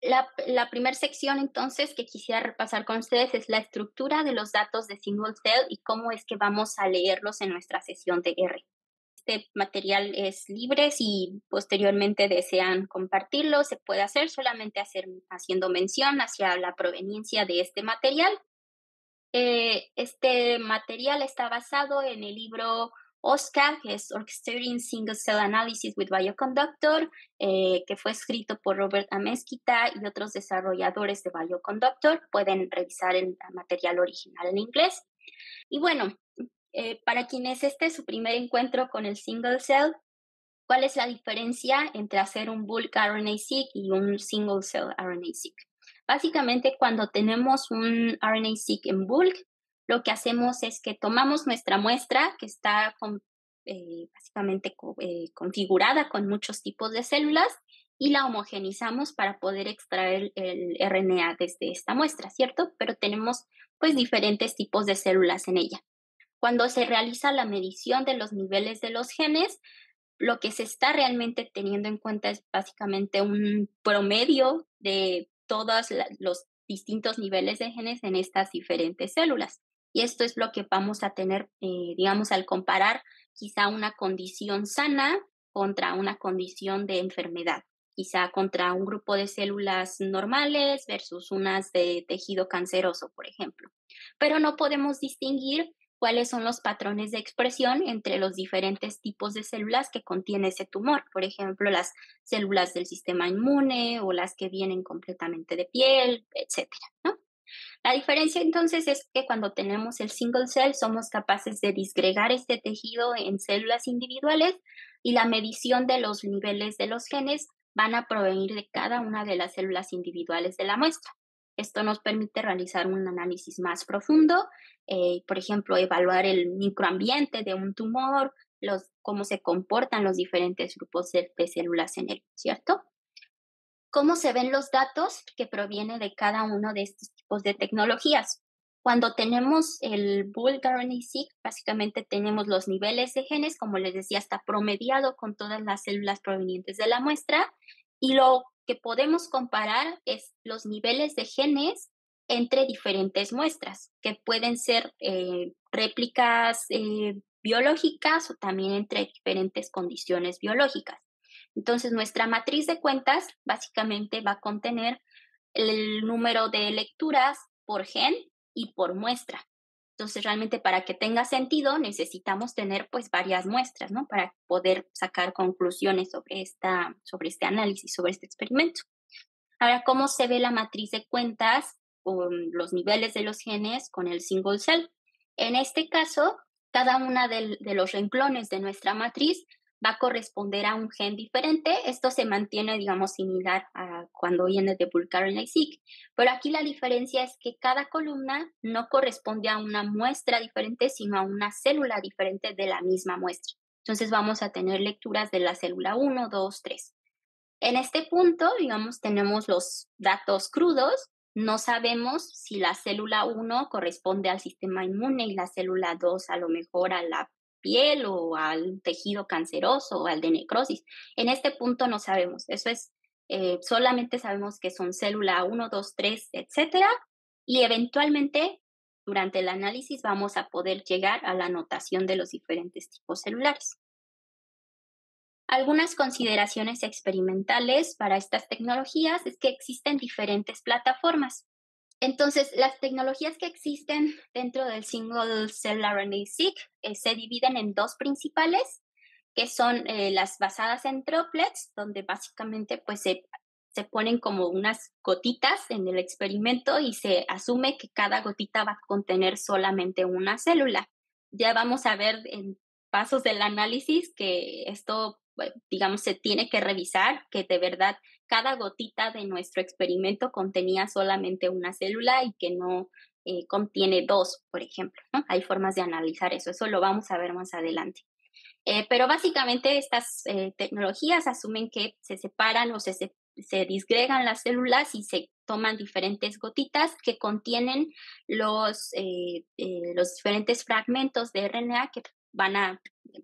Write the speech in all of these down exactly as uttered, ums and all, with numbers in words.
La, la primera sección entonces que quisiera repasar con ustedes es la estructura de los datos de single cell y cómo es que vamos a leerlos en nuestra sesión de R. Este material es libre, si posteriormente desean compartirlo, se puede hacer, solamente hacer, haciendo mención hacia la proveniencia de este material. Eh, este material está basado en el libro O S C A, que es Orchestrating Single Cell Analysis with Bioconductor, eh, que fue escrito por Robert A. Mesquita y otros desarrolladores de Bioconductor. Pueden revisar el material original en inglés. Y bueno, eh, para quienes este es su primer encuentro con el single cell, ¿cuál es la diferencia entre hacer un bulk R N A-seq y un single cell R N A-seq? Básicamente, cuando tenemos un R N A-seq en bulk, lo que hacemos es que tomamos nuestra muestra, que está con, eh, básicamente co eh, configurada con muchos tipos de células, y la homogenizamos para poder extraer el, el R N A desde esta muestra, ¿cierto? Pero tenemos pues diferentes tipos de células en ella. Cuando se realiza la medición de los niveles de los genes, lo que se está realmente teniendo en cuenta es básicamente un promedio de todos la, los distintos niveles de genes en estas diferentes células. Y esto es lo que vamos a tener, eh, digamos, al comparar quizá una condición sana contra una condición de enfermedad, quizá contra un grupo de células normales versus unas de tejido canceroso, por ejemplo. Pero no podemos distinguir cuáles son los patrones de expresión entre los diferentes tipos de células que contiene ese tumor. Por ejemplo, las células del sistema inmune o las que vienen completamente de piel, etcétera, ¿no? La diferencia entonces es que cuando tenemos el single cell somos capaces de disgregar este tejido en células individuales y la medición de los niveles de los genes van a provenir de cada una de las células individuales de la muestra. Esto nos permite realizar un análisis más profundo, eh, por ejemplo, evaluar el microambiente de un tumor, los, cómo se comportan los diferentes grupos de, de células en él, ¿cierto? ¿Cómo se ven los datos que provienen de cada uno de estos tipos de tecnologías? Cuando tenemos el bulk R N A-seq, básicamente tenemos los niveles de genes, como les decía, está promediado con todas las células provenientes de la muestra, y lo que podemos comparar es los niveles de genes entre diferentes muestras, que pueden ser eh, réplicas eh, biológicas o también entre diferentes condiciones biológicas. Entonces, nuestra matriz de cuentas básicamente va a contener el número de lecturas por gen y por muestra. Entonces, realmente para que tenga sentido, necesitamos tener pues varias muestras, ¿no? Para poder sacar conclusiones sobre, esta, sobre este análisis, sobre este experimento. Ahora, ¿cómo se ve la matriz de cuentas con los niveles de los genes con el single cell? En este caso, cada una de, de los renglones de nuestra matriz va a corresponder a un gen diferente. Esto se mantiene, digamos, similar a cuando viene de bulk R N A-seq, pero aquí la diferencia es que cada columna no corresponde a una muestra diferente, sino a una célula diferente de la misma muestra. Entonces vamos a tener lecturas de la célula uno, dos, tres. En este punto, digamos, tenemos los datos crudos. No sabemos si la célula uno corresponde al sistema inmune y la célula dos a lo mejor a la piel o al tejido canceroso o al de necrosis. En este punto no sabemos. Eso es, eh, solamente sabemos que son célula uno, dos, tres, etcétera. Y eventualmente, durante el análisis, vamos a poder llegar a la notación de los diferentes tipos celulares. Algunas consideraciones experimentales para estas tecnologías es que existen diferentes plataformas. Entonces, las tecnologías que existen dentro del single cell R N A-seq eh, se dividen en dos principales, que son eh, las basadas en droplets, donde básicamente pues se, se ponen como unas gotitas en el experimento y se asume que cada gotita va a contener solamente una célula. Ya vamos a ver en pasos del análisis que esto, digamos, se tiene que revisar, que de verdad cada gotita de nuestro experimento contenía solamente una célula y que no eh, contiene dos, por ejemplo, ¿no? Hay formas de analizar eso, eso lo vamos a ver más adelante. Eh, pero básicamente estas eh, tecnologías asumen que se separan o se, se, se disgregan las células y se toman diferentes gotitas que contienen los, eh, eh, los diferentes fragmentos de R N A que van a,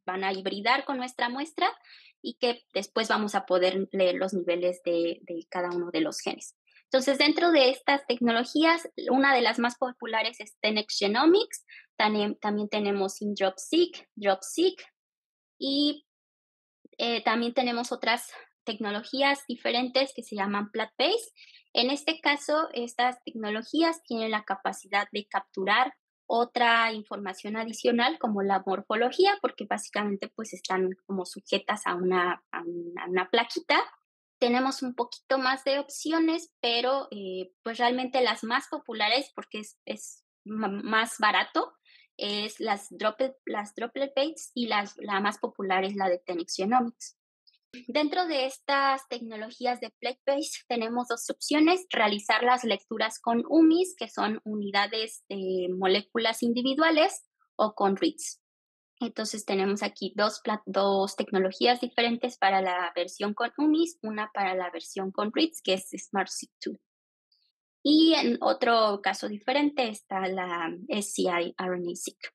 van a hibridar con nuestra muestra y que después vamos a poder leer los niveles de, de cada uno de los genes. Entonces, dentro de estas tecnologías, una de las más populares es ten X Genomics, también, también tenemos SynDROP-seq, DROP-seq, y eh, también tenemos otras tecnologías diferentes que se llaman plat-based. En este caso, estas tecnologías tienen la capacidad de capturar otra información adicional como la morfología, porque básicamente pues están como sujetas a una, a una, a una plaquita. Tenemos un poquito más de opciones, pero eh, pues realmente las más populares, porque es, es más barato, es las droplet, las droplet based y las, la más popular es la de ten X Genomics. Dentro de estas tecnologías de plate-based tenemos dos opciones: realizar las lecturas con U M Is, que son unidades de moléculas individuales, o con reads. Entonces tenemos aquí dos, dos tecnologías diferentes para la versión con U M Is, una para la versión con reads, que es SmartSeq dos. Y en otro caso diferente está la S C I R N A-seq.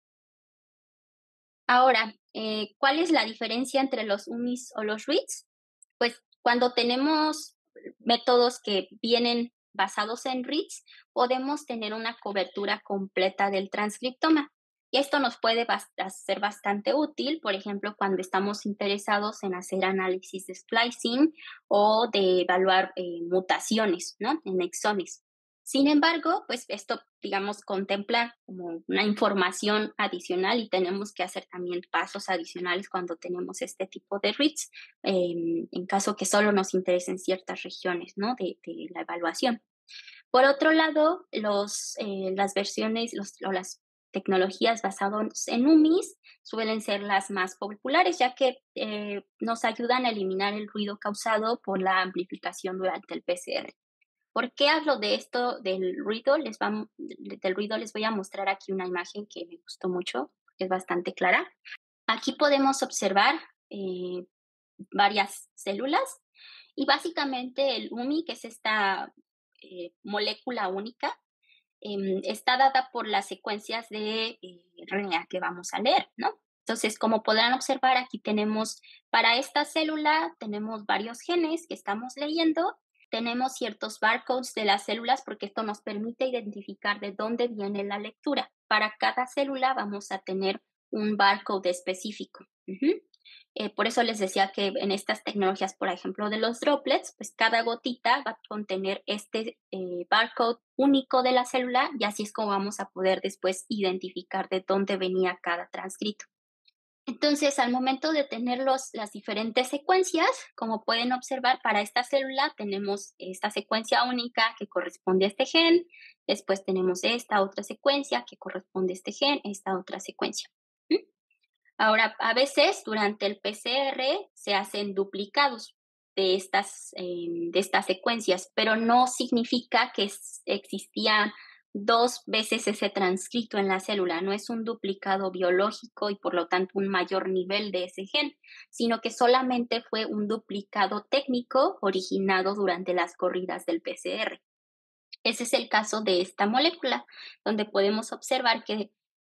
Ahora, eh, ¿cuál es la diferencia entre los U M Is o los reads? Pues cuando tenemos métodos que vienen basados en reads, podemos tener una cobertura completa del transcriptoma. Y esto nos puede bast- ser bastante útil, por ejemplo, cuando estamos interesados en hacer análisis de splicing o de evaluar eh, mutaciones, ¿no?, en exones. Sin embargo, pues esto, digamos, contempla como una información adicional y tenemos que hacer también pasos adicionales cuando tenemos este tipo de reads, eh, en caso que solo nos interesen ciertas regiones, ¿no?, de, de la evaluación. Por otro lado, los, eh, las versiones los, o las tecnologías basadas en U M Is suelen ser las más populares, ya que eh, nos ayudan a eliminar el ruido causado por la amplificación durante el P C R. ¿Por qué hablo de esto del ruido? Les va, del ruido les voy a mostrar aquí una imagen que me gustó mucho, que es bastante clara. Aquí podemos observar eh, varias células y básicamente el U M I, que es esta eh, molécula única, eh, está dada por las secuencias de eh, R N A que vamos a leer, ¿no? Entonces, como podrán observar, aquí tenemos, para esta célula, tenemos varios genes que estamos leyendo. Tenemos ciertos barcodes de las células porque esto nos permite identificar de dónde viene la lectura. Para cada célula vamos a tener un barcode específico. Uh-huh. Eh, por eso les decía que en estas tecnologías, por ejemplo, de los droplets, pues cada gotita va a contener este eh, barcode único de la célula y así es como vamos a poder después identificar de dónde venía cada transcrito. Entonces, al momento de tener los, las diferentes secuencias, como pueden observar, para esta célula tenemos esta secuencia única que corresponde a este gen, después tenemos esta otra secuencia que corresponde a este gen, esta otra secuencia. ¿Mm? Ahora, a veces durante el P C R se hacen duplicados de estas, eh, de estas secuencias, pero no significa que existía dos veces ese transcrito en la célula. No es un duplicado biológico y por lo tanto un mayor nivel de ese gen, sino que solamente fue un duplicado técnico originado durante las corridas del P C R. Ese es el caso de esta molécula, donde podemos observar que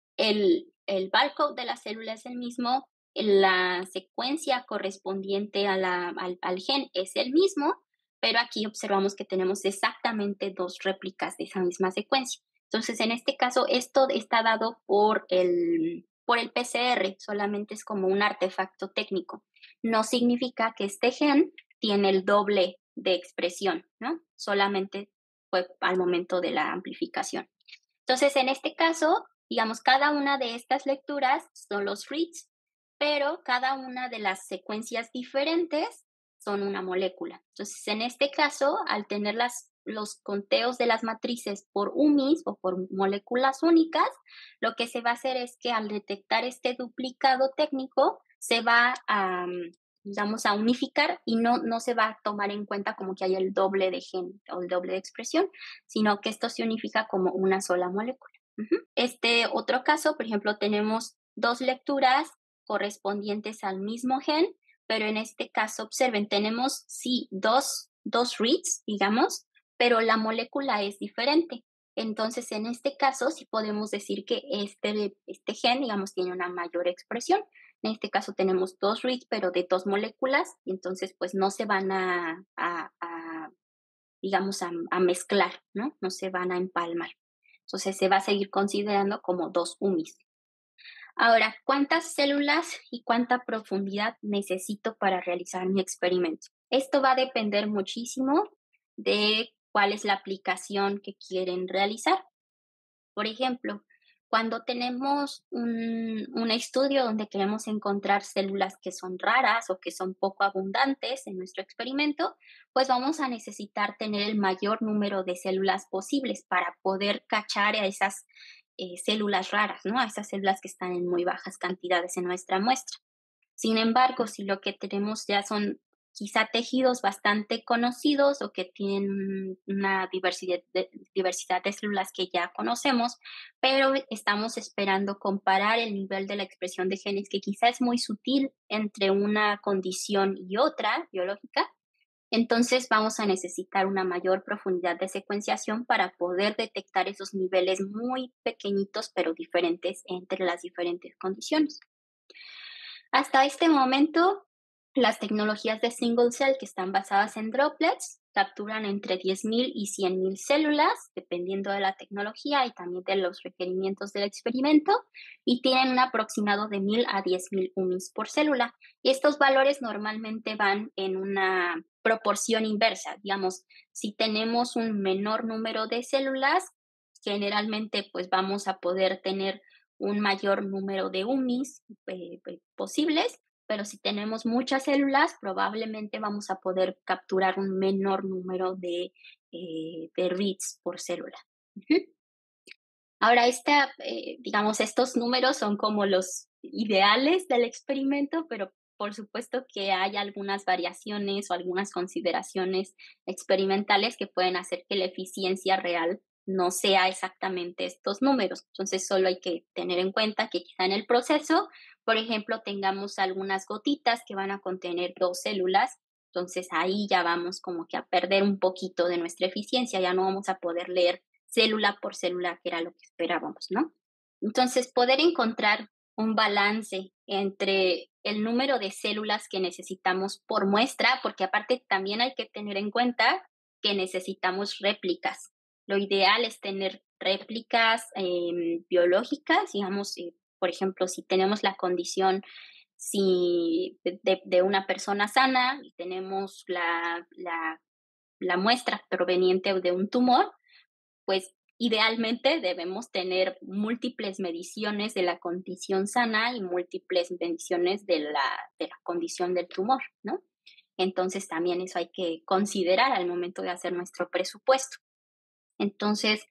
el, el barcode de la célula es el mismo, la secuencia correspondiente a la, al, al gen es el mismo, pero aquí observamos que tenemos exactamente dos réplicas de esa misma secuencia. Entonces, en este caso, esto está dado por el, por el P C R, solamente es como un artefacto técnico. No significa que este gen tiene el doble de expresión, ¿no? Solamente fue al momento de la amplificación. Entonces, en este caso, digamos, cada una de estas lecturas son los reads, pero cada una de las secuencias diferentes son una molécula. Entonces, en este caso, al tener las, los conteos de las matrices por U M Is o por moléculas únicas, lo que se va a hacer es que al detectar este duplicado técnico, se va a, digamos, a unificar y no, no se va a tomar en cuenta como que hay el doble de gen o el doble de expresión, sino que esto se unifica como una sola molécula. Uh-huh. Este otro caso, por ejemplo, tenemos dos lecturas correspondientes al mismo gen, pero en este caso, observen, tenemos sí dos, dos reads, digamos, pero la molécula es diferente. Entonces, en este caso, sí podemos decir que este, este gen, digamos, tiene una mayor expresión. En este caso tenemos dos reads, pero de dos moléculas, y entonces pues no se van a, a, a digamos, a, a mezclar, ¿no? No se van a empalmar. Entonces se va a seguir considerando como dos U M Is. Ahora, ¿cuántas células y cuánta profundidad necesito para realizar mi experimento? Esto va a depender muchísimo de cuál es la aplicación que quieren realizar. Por ejemplo, cuando tenemos un, un estudio donde queremos encontrar células que son raras o que son poco abundantes en nuestro experimento, pues vamos a necesitar tener el mayor número de células posibles para poder cachar a esas eh, células raras, ¿no? A esas células que están en muy bajas cantidades en nuestra muestra. Sin embargo, si lo que tenemos ya son quizá tejidos bastante conocidos o que tienen una diversidad de, diversidad de células que ya conocemos, pero estamos esperando comparar el nivel de la expresión de genes que quizá es muy sutil entre una condición y otra biológica, entonces vamos a necesitar una mayor profundidad de secuenciación para poder detectar esos niveles muy pequeñitos pero diferentes entre las diferentes condiciones. Hasta este momento, las tecnologías de single cell que están basadas en droplets capturan entre diez mil y cien mil células, dependiendo de la tecnología y también de los requerimientos del experimento, y tienen un aproximado de mil a diez mil U M Is por célula. Y estos valores normalmente van en una proporción inversa. Digamos, si tenemos un menor número de células, generalmente pues vamos a poder tener un mayor número de U M Is eh, eh, posibles, pero si tenemos muchas células, probablemente vamos a poder capturar un menor número de, eh, de reads por célula. Uh-huh. Ahora, esta, eh, digamos, estos números son como los ideales del experimento, pero por supuesto que hay algunas variaciones o algunas consideraciones experimentales que pueden hacer que la eficiencia real no sea exactamente estos números. Entonces, solo hay que tener en cuenta que quizá en el proceso, por ejemplo, tengamos algunas gotitas que van a contener dos células. Entonces, ahí ya vamos como que a perder un poquito de nuestra eficiencia, ya no vamos a poder leer célula por célula, que era lo que esperábamos, ¿no? Entonces, poder encontrar un balance entre el número de células que necesitamos por muestra, porque aparte también hay que tener en cuenta que necesitamos réplicas. Lo ideal es tener réplicas eh, biológicas, digamos, eh, por ejemplo, si tenemos la condición si de, de una persona sana y tenemos la, la, la muestra proveniente de un tumor, pues idealmente debemos tener múltiples mediciones de la condición sana y múltiples mediciones de la, de la condición del tumor, ¿no? Entonces también eso hay que considerar al momento de hacer nuestro presupuesto. Entonces,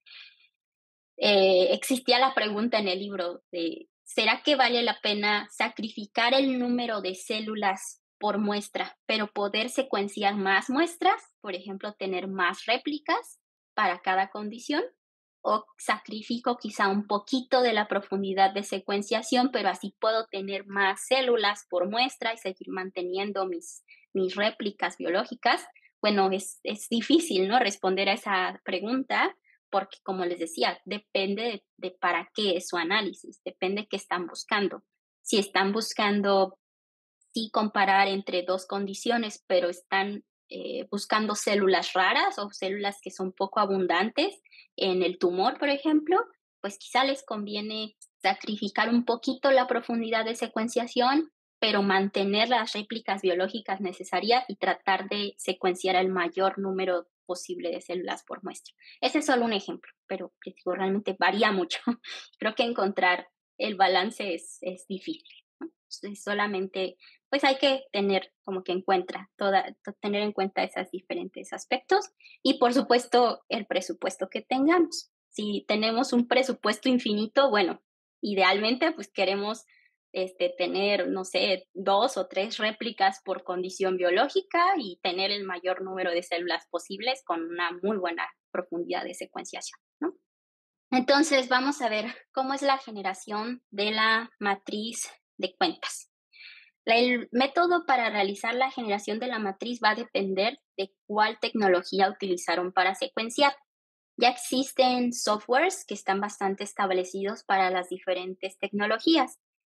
eh, existía la pregunta en el libro de, ¿será que vale la pena sacrificar el número de células por muestra, pero poder secuenciar más muestras? Por ejemplo, tener más réplicas para cada condición. ¿O sacrifico quizá un poquito de la profundidad de secuenciación, pero así puedo tener más células por muestra y seguir manteniendo mis, mis réplicas biológicas? Bueno, es, es difícil, ¿no? Responder a esa pregunta porque, como les decía, depende de, de para qué es su análisis, depende qué están buscando. Si están buscando sí comparar entre dos condiciones, pero están eh, buscando células raras o células que son poco abundantes en el tumor, por ejemplo, pues quizá les conviene sacrificar un poquito la profundidad de secuenciación, pero mantener las réplicas biológicas necesarias y tratar de secuenciar el mayor número posible de células por muestra. Ese es solo un ejemplo, pero les digo, realmente varía mucho. Creo que encontrar el balance es, es difícil, ¿no? Entonces, solamente pues hay que tener como que en cuenta, toda, tener en cuenta esos diferentes aspectos y por supuesto el presupuesto que tengamos. Si tenemos un presupuesto infinito, bueno, idealmente pues queremos este, tener, no sé, dos o tres réplicas por condición biológica y tener el mayor número de células posibles con una muy buena profundidad de secuenciación, ¿no? Entonces, vamos a ver cómo es la generación de la matriz de cuentas. El método para realizar la generación de la matriz va a depender de cuál tecnología utilizaron para secuenciar. Ya existen softwares que están bastante establecidos para las diferentes tecnologías.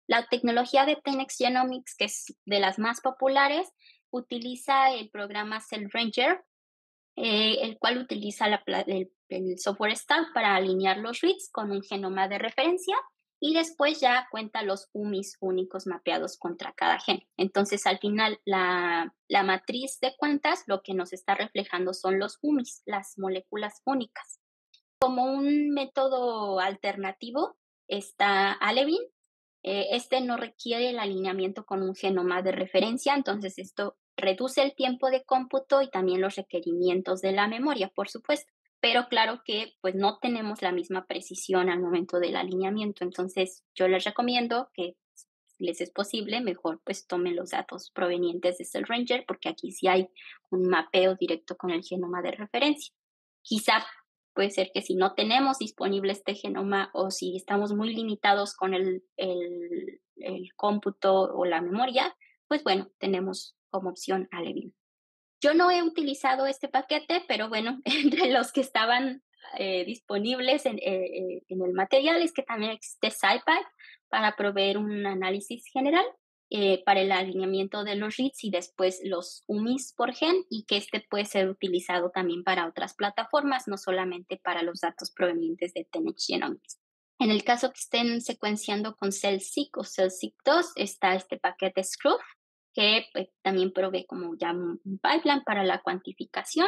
La tecnología de ten x Genomics, que es de las más populares, utiliza el programa Cell Ranger, eh, el cual utiliza la el, el software stack para alinear los reads con un genoma de referencia y después ya cuenta los U M Is únicos mapeados contra cada gen. Entonces, al final, la, la matriz de cuentas lo que nos está reflejando son los U M Is, las moléculas únicas. Como un método alternativo está Alevin. Eh, este no requiere el alineamiento con un genoma de referencia, entonces esto reduce el tiempo de cómputo y también los requerimientos de la memoria, por supuesto. Pero claro que pues no tenemos la misma precisión al momento del alineamiento, entonces yo les recomiendo que si les es posible, mejor pues tomen los datos provenientes de Cell Ranger porque aquí sí hay un mapeo directo con el genoma de referencia. Quizá puede ser que si no tenemos disponible este genoma o si estamos muy limitados con el, el, el cómputo o la memoria, pues bueno, tenemos como opción Alevin. Yo no he utilizado este paquete, pero bueno, entre los que estaban eh, disponibles en, eh, en, el material es que también existe SciPy para proveer un análisis general eh, para el alineamiento de los reads y después los U M Is por gen y que este puede ser utilizado también para otras plataformas, no solamente para los datos provenientes de ten x Genomics. En el caso que estén secuenciando con CellSeq o CellSeq dos, está este paquete Scruf, que pues, también provee como ya un, un pipeline para la cuantificación.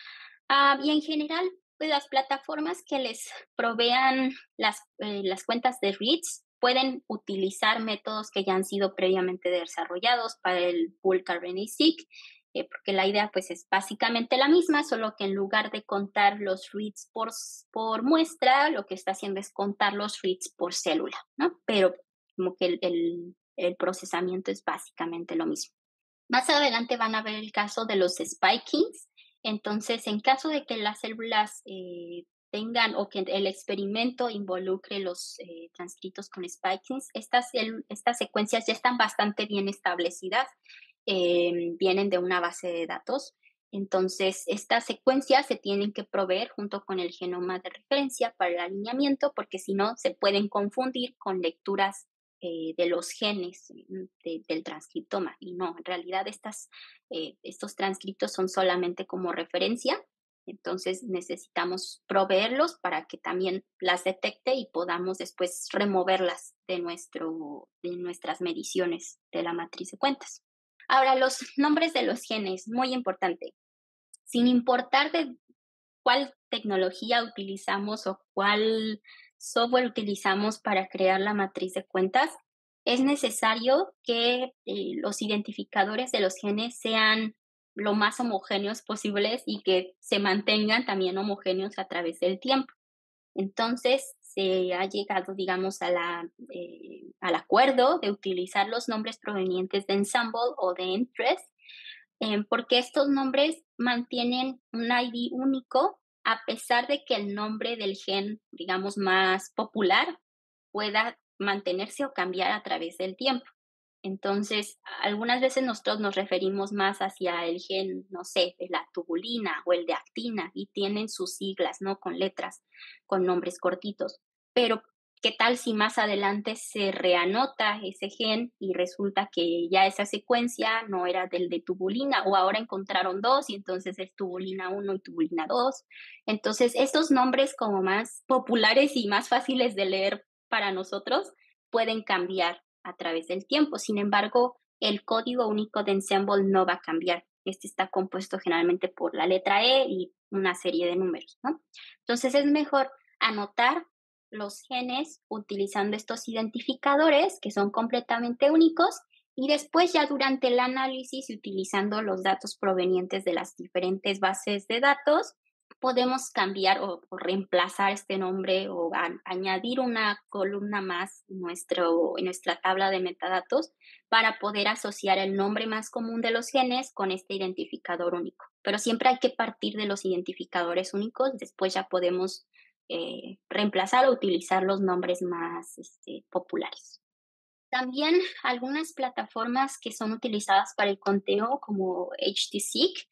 Uh, y en general, pues las plataformas que les provean las, eh, las cuentas de reads pueden utilizar métodos que ya han sido previamente desarrollados para el bulk R N A-seq, eh, porque la idea pues es básicamente la misma, solo que en lugar de contar los reads por, por muestra, lo que está haciendo es contar los reads por célula, ¿no? Pero como que el, el, el procesamiento es básicamente lo mismo. Más adelante van a ver el caso de los spikings. Entonces, en caso de que las células eh, tengan o que el experimento involucre los eh, transcritos con spikings, estas, estas secuencias ya están bastante bien establecidas, eh, vienen de una base de datos. Entonces, estas secuencias se tienen que proveer junto con el genoma de referencia para el alineamiento, porque si no, se pueden confundir con lecturas eh, de los genes de, del transcriptoma. Y no, en realidad estas, eh, estos transcriptos son solamente como referencia. Entonces necesitamos proveerlos para que también las detecte y podamos después removerlas de, nuestro, de nuestras mediciones de la matriz de cuentas. Ahora, los nombres de los genes, muy importante. Sin importar de cuál tecnología utilizamos o cuál software utilizamos para crear la matriz de cuentas, es necesario que eh, los identificadores de los genes sean lo más homogéneos posibles y que se mantengan también homogéneos a través del tiempo. Entonces, se ha llegado, digamos, a la, eh, al acuerdo de utilizar los nombres provenientes de Ensemble o de Interest, eh, porque estos nombres mantienen un I D único a pesar de que el nombre del gen, digamos, más popular pueda mantenerse o cambiar a través del tiempo. Entonces, algunas veces nosotros nos referimos más hacia el gen, no sé, de la tubulina o el de actina y tienen sus siglas, ¿no? Con letras, con nombres cortitos. Pero, ¿qué tal si más adelante se reanota ese gen y resulta que ya esa secuencia no era del de tubulina o ahora encontraron dos y entonces es tubulina uno y tubulina dos? Entonces, estos nombres como más populares y más fáciles de leer para nosotros pueden cambiar a través del tiempo. Sin embargo, el código único de Ensemble no va a cambiar. Este está compuesto generalmente por la letra E y una serie de números, ¿no? Entonces es mejor anotar los genes utilizando estos identificadores que son completamente únicos y después ya durante el análisis y utilizando los datos provenientes de las diferentes bases de datos, podemos cambiar o, o reemplazar este nombre o a, añadir una columna más en, nuestro, en nuestra tabla de metadatos para poder asociar el nombre más común de los genes con este identificador único. Pero siempre hay que partir de los identificadores únicos, después ya podemos eh, reemplazar o utilizar los nombres más este, populares. También algunas plataformas que son utilizadas para el conteo como HTSeq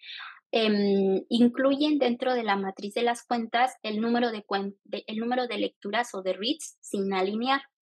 eh, incluyen dentro de la matriz de las cuentas el número de, cuen de, el número de lecturas o de reads sin alinear.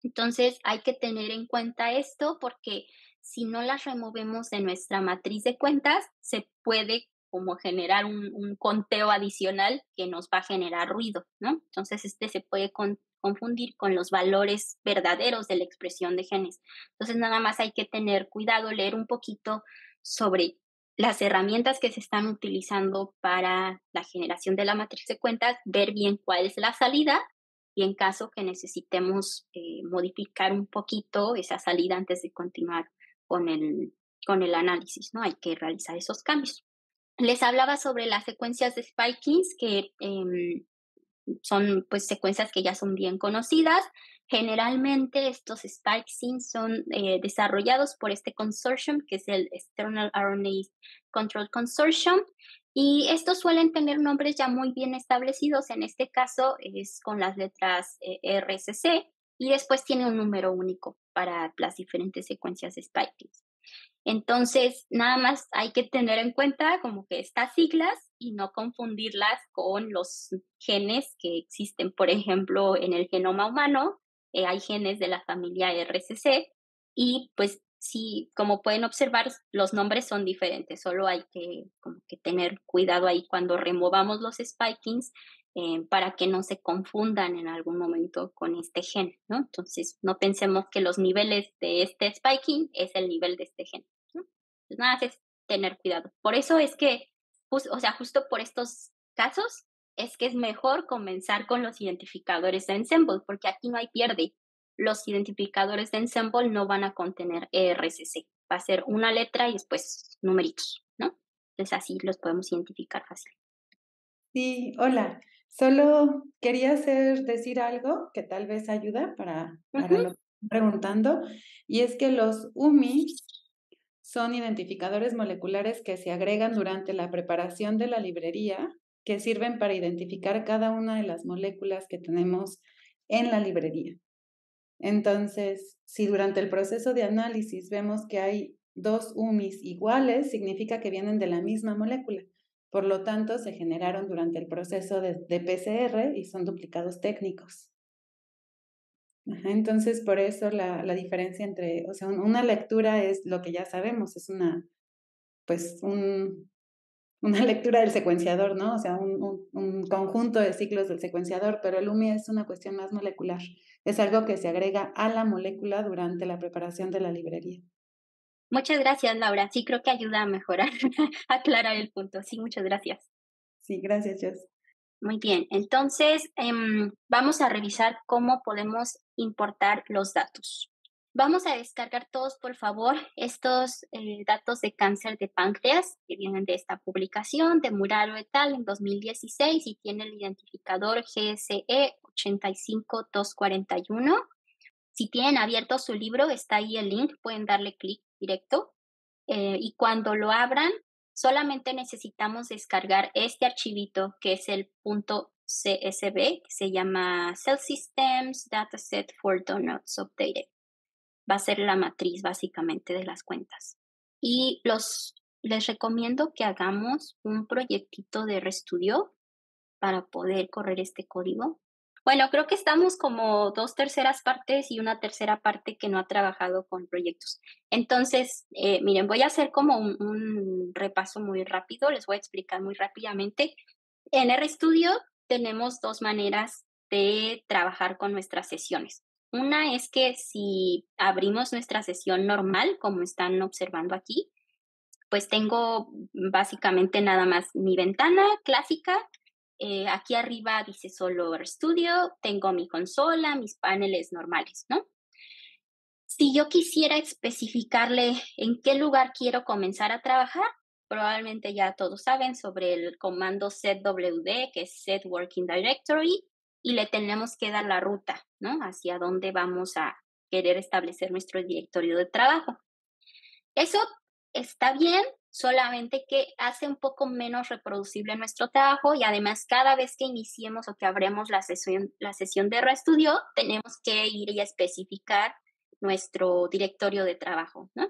Entonces hay que tener en cuenta esto porque si no las removemos de nuestra matriz de cuentas, se puede como generar un, un conteo adicional que nos va a generar ruido, ¿no? Entonces este se puede con- confundir con los valores verdaderos de la expresión de genes. Entonces nada más hay que tener cuidado, leer un poquito sobre las herramientas que se están utilizando para la generación de la matriz de cuentas, ver bien cuál es la salida y en caso que necesitemos eh, modificar un poquito esa salida antes de continuar con el, con el análisis, ¿no? Hay que realizar esos cambios. Les hablaba sobre las secuencias de spikings que eh, son pues secuencias que ya son bien conocidas. Generalmente estos spikings son eh, desarrollados por este consortium, que es el External R N A Control Consortium, y estos suelen tener nombres ya muy bien establecidos. En este caso es con las letras eh, R S C y después tiene un número único para las diferentes secuencias de spikings. Entonces, nada más hay que tener en cuenta como que estas siglas y no confundirlas con los genes que existen. Por ejemplo, en el genoma humano eh, hay genes de la familia R S C y pues sí, como pueden observar, los nombres son diferentes. Solo hay que, como que tener cuidado ahí cuando removamos los spikings eh, para que no se confundan en algún momento con este gen, ¿no? Entonces, no pensemos que los niveles de este spiking es el nivel de este gen. ¿No? Pues nada, es tener cuidado. Por eso es que, just, o sea, justo por estos casos, es que es mejor comenzar con los identificadores de Ensemble, porque aquí no hay pierde. Los identificadores de Ensemble no van a contener E R C C. Va a ser una letra y después numeritos, ¿no? Entonces así los podemos identificar fácil. Sí, hola. Solo quería hacer decir algo que tal vez ayuda para, para Ujú. lo que estoy preguntando, y es que los U M Is son identificadores moleculares que se agregan durante la preparación de la librería, que sirven para identificar cada una de las moléculas que tenemos en la librería. Entonces, si durante el proceso de análisis vemos que hay dos U M Is iguales, significa que vienen de la misma molécula. Por lo tanto, se generaron durante el proceso de, de P C R y son duplicados técnicos. Ajá, entonces, por eso la, la diferencia entre, o sea, un- una lectura es lo que ya sabemos, es una, pues, un, una lectura del secuenciador, ¿no? O sea, un, un- un conjunto de ciclos del secuenciador, pero el U M I es una cuestión más molecular. Es algo que se agrega a la molécula durante la preparación de la librería. Muchas gracias, Laura. Sí, creo que ayuda a mejorar, a aclarar el punto. Sí, muchas gracias. Sí, gracias, Jos. Muy bien, entonces em, vamos a revisar cómo podemos importar los datos. Vamos a descargar todos, por favor, estos eh, datos de cáncer de páncreas que vienen de esta publicación de Muraro et al. En dos mil dieciséis y tiene el identificador G S E ocho cinco dos cuatro uno. Si tienen abierto su libro, está ahí el link, pueden darle clic directo eh, y cuando lo abran, solamente necesitamos descargar este archivito que es el .csv, que se llama Cell Systems Dataset for Donuts Updated. Va a ser la matriz básicamente de las cuentas. Y los, les recomiendo que hagamos un proyectito de RStudio para poder correr este código. Bueno, creo que estamos como dos terceras partes y una tercera parte que no ha trabajado con proyectos. Entonces, eh, miren, voy a hacer como un, un repaso muy rápido, les voy a explicar muy rápidamente. En RStudio tenemos dos maneras de trabajar con nuestras sesiones. Una es que si abrimos nuestra sesión normal, como están observando aquí, pues tengo básicamente nada más mi ventana clásica. Eh, aquí arriba dice solo RStudio, tengo mi consola, mis paneles normales, ¿no? Si yo quisiera especificarle en qué lugar quiero comenzar a trabajar, probablemente ya todos saben sobre el comando setwd, que es set working directory, y le tenemos que dar la ruta, ¿no? Hacia dónde vamos a querer establecer nuestro directorio de trabajo. Eso está bien, solamente que hace un poco menos reproducible nuestro trabajo y además cada vez que iniciemos o que abremos la sesión, la sesión de RStudio, tenemos que ir y especificar nuestro directorio de trabajo, ¿no?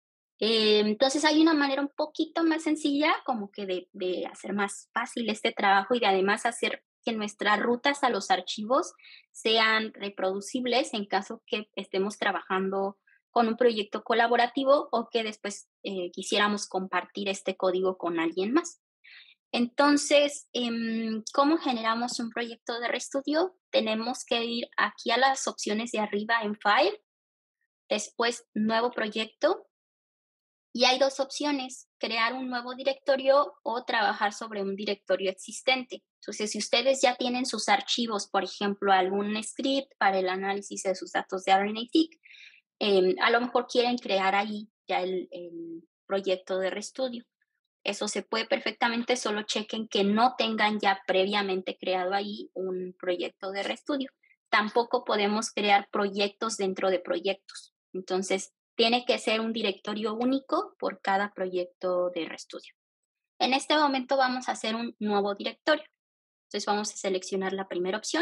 Eh, entonces hay una manera un poquito más sencilla como que de, de hacer más fácil este trabajo y de además hacer que nuestras rutas a los archivos sean reproducibles en caso que estemos trabajando con un proyecto colaborativo o que después eh, quisiéramos compartir este código con alguien más. Entonces, em, ¿cómo generamos un proyecto de RStudio? Tenemos que ir aquí a las opciones de arriba en File, después Nuevo proyecto, y hay dos opciones, crear un nuevo directorio o trabajar sobre un directorio existente. Entonces, si ustedes ya tienen sus archivos, por ejemplo, algún script para el análisis de sus datos de R N A-seq, eh, a lo mejor quieren crear ahí ya el, el proyecto de RStudio. Eso se puede perfectamente, solo chequen que no tengan ya previamente creado ahí un proyecto de RStudio. Tampoco podemos crear proyectos dentro de proyectos. Entonces, tiene que ser un directorio único por cada proyecto de RStudio. En este momento vamos a hacer un nuevo directorio. Entonces, vamos a seleccionar la primera opción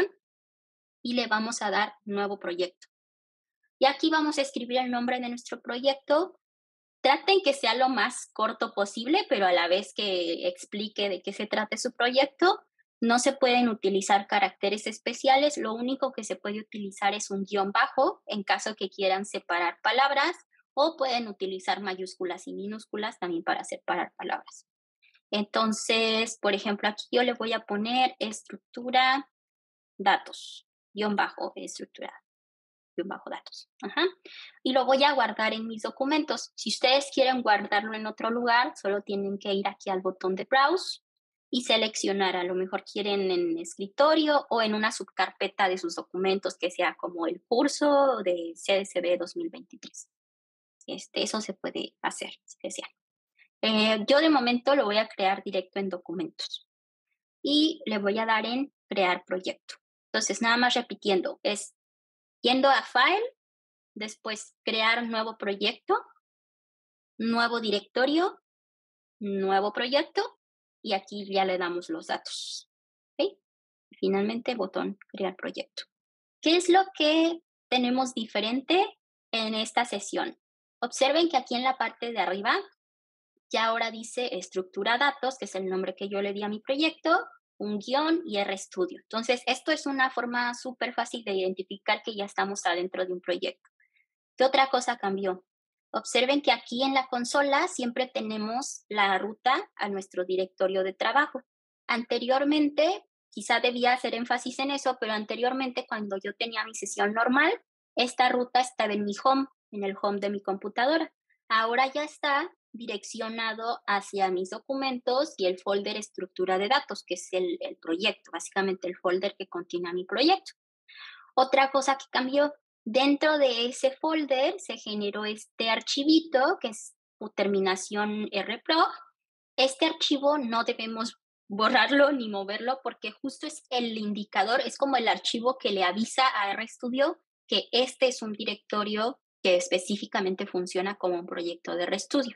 y le vamos a dar nuevo proyecto. Y aquí vamos a escribir el nombre de nuestro proyecto. Traten que sea lo más corto posible, pero a la vez que explique de qué se trate su proyecto. No se pueden utilizar caracteres especiales, lo único que se puede utilizar es un guión bajo en caso que quieran separar palabras, o pueden utilizar mayúsculas y minúsculas también para separar palabras. Entonces, por ejemplo, aquí yo le voy a poner estructura datos, guión bajo estructura. Bajo datos. Ajá. Y lo voy a guardar en mis documentos. Si ustedes quieren guardarlo en otro lugar, solo tienen que ir aquí al botón de Browse y seleccionar. A lo mejor quieren en escritorio o en una subcarpeta de sus documentos que sea como el curso de C S B dos mil veintitrés. Este, eso se puede hacer si desean. Eh, yo de momento lo voy a crear directo en documentos y le voy a dar en crear proyecto. Entonces, nada más repitiendo, es yendo a File, después crear un nuevo proyecto, nuevo directorio, nuevo proyecto, y aquí ya le damos los datos. ¿Okay? Finalmente, botón crear proyecto. ¿Qué es lo que tenemos diferente en esta sesión? Observen que aquí en la parte de arriba ya ahora dice estructura datos, que es el nombre que yo le di a mi proyecto, un guión y RStudio. Entonces, esto es una forma súper fácil de identificar que ya estamos adentro de un proyecto. ¿Qué otra cosa cambió? Observen que aquí en la consola siempre tenemos la ruta a nuestro directorio de trabajo. Anteriormente, quizá debía hacer énfasis en eso, pero anteriormente cuando yo tenía mi sesión normal, esta ruta estaba en mi home, en el home de mi computadora. Ahora ya está direccionado hacia mis documentos y el folder estructura de datos, que es el, el proyecto, básicamente el folder que contiene mi proyecto. Otra cosa que cambió, dentro de ese folder se generó este archivito que es su terminación rprog. Este archivo no debemos borrarlo ni moverlo porque justo es el indicador, es como el archivo que le avisa a RStudio que este es un directorio que específicamente funciona como un proyecto de RStudio.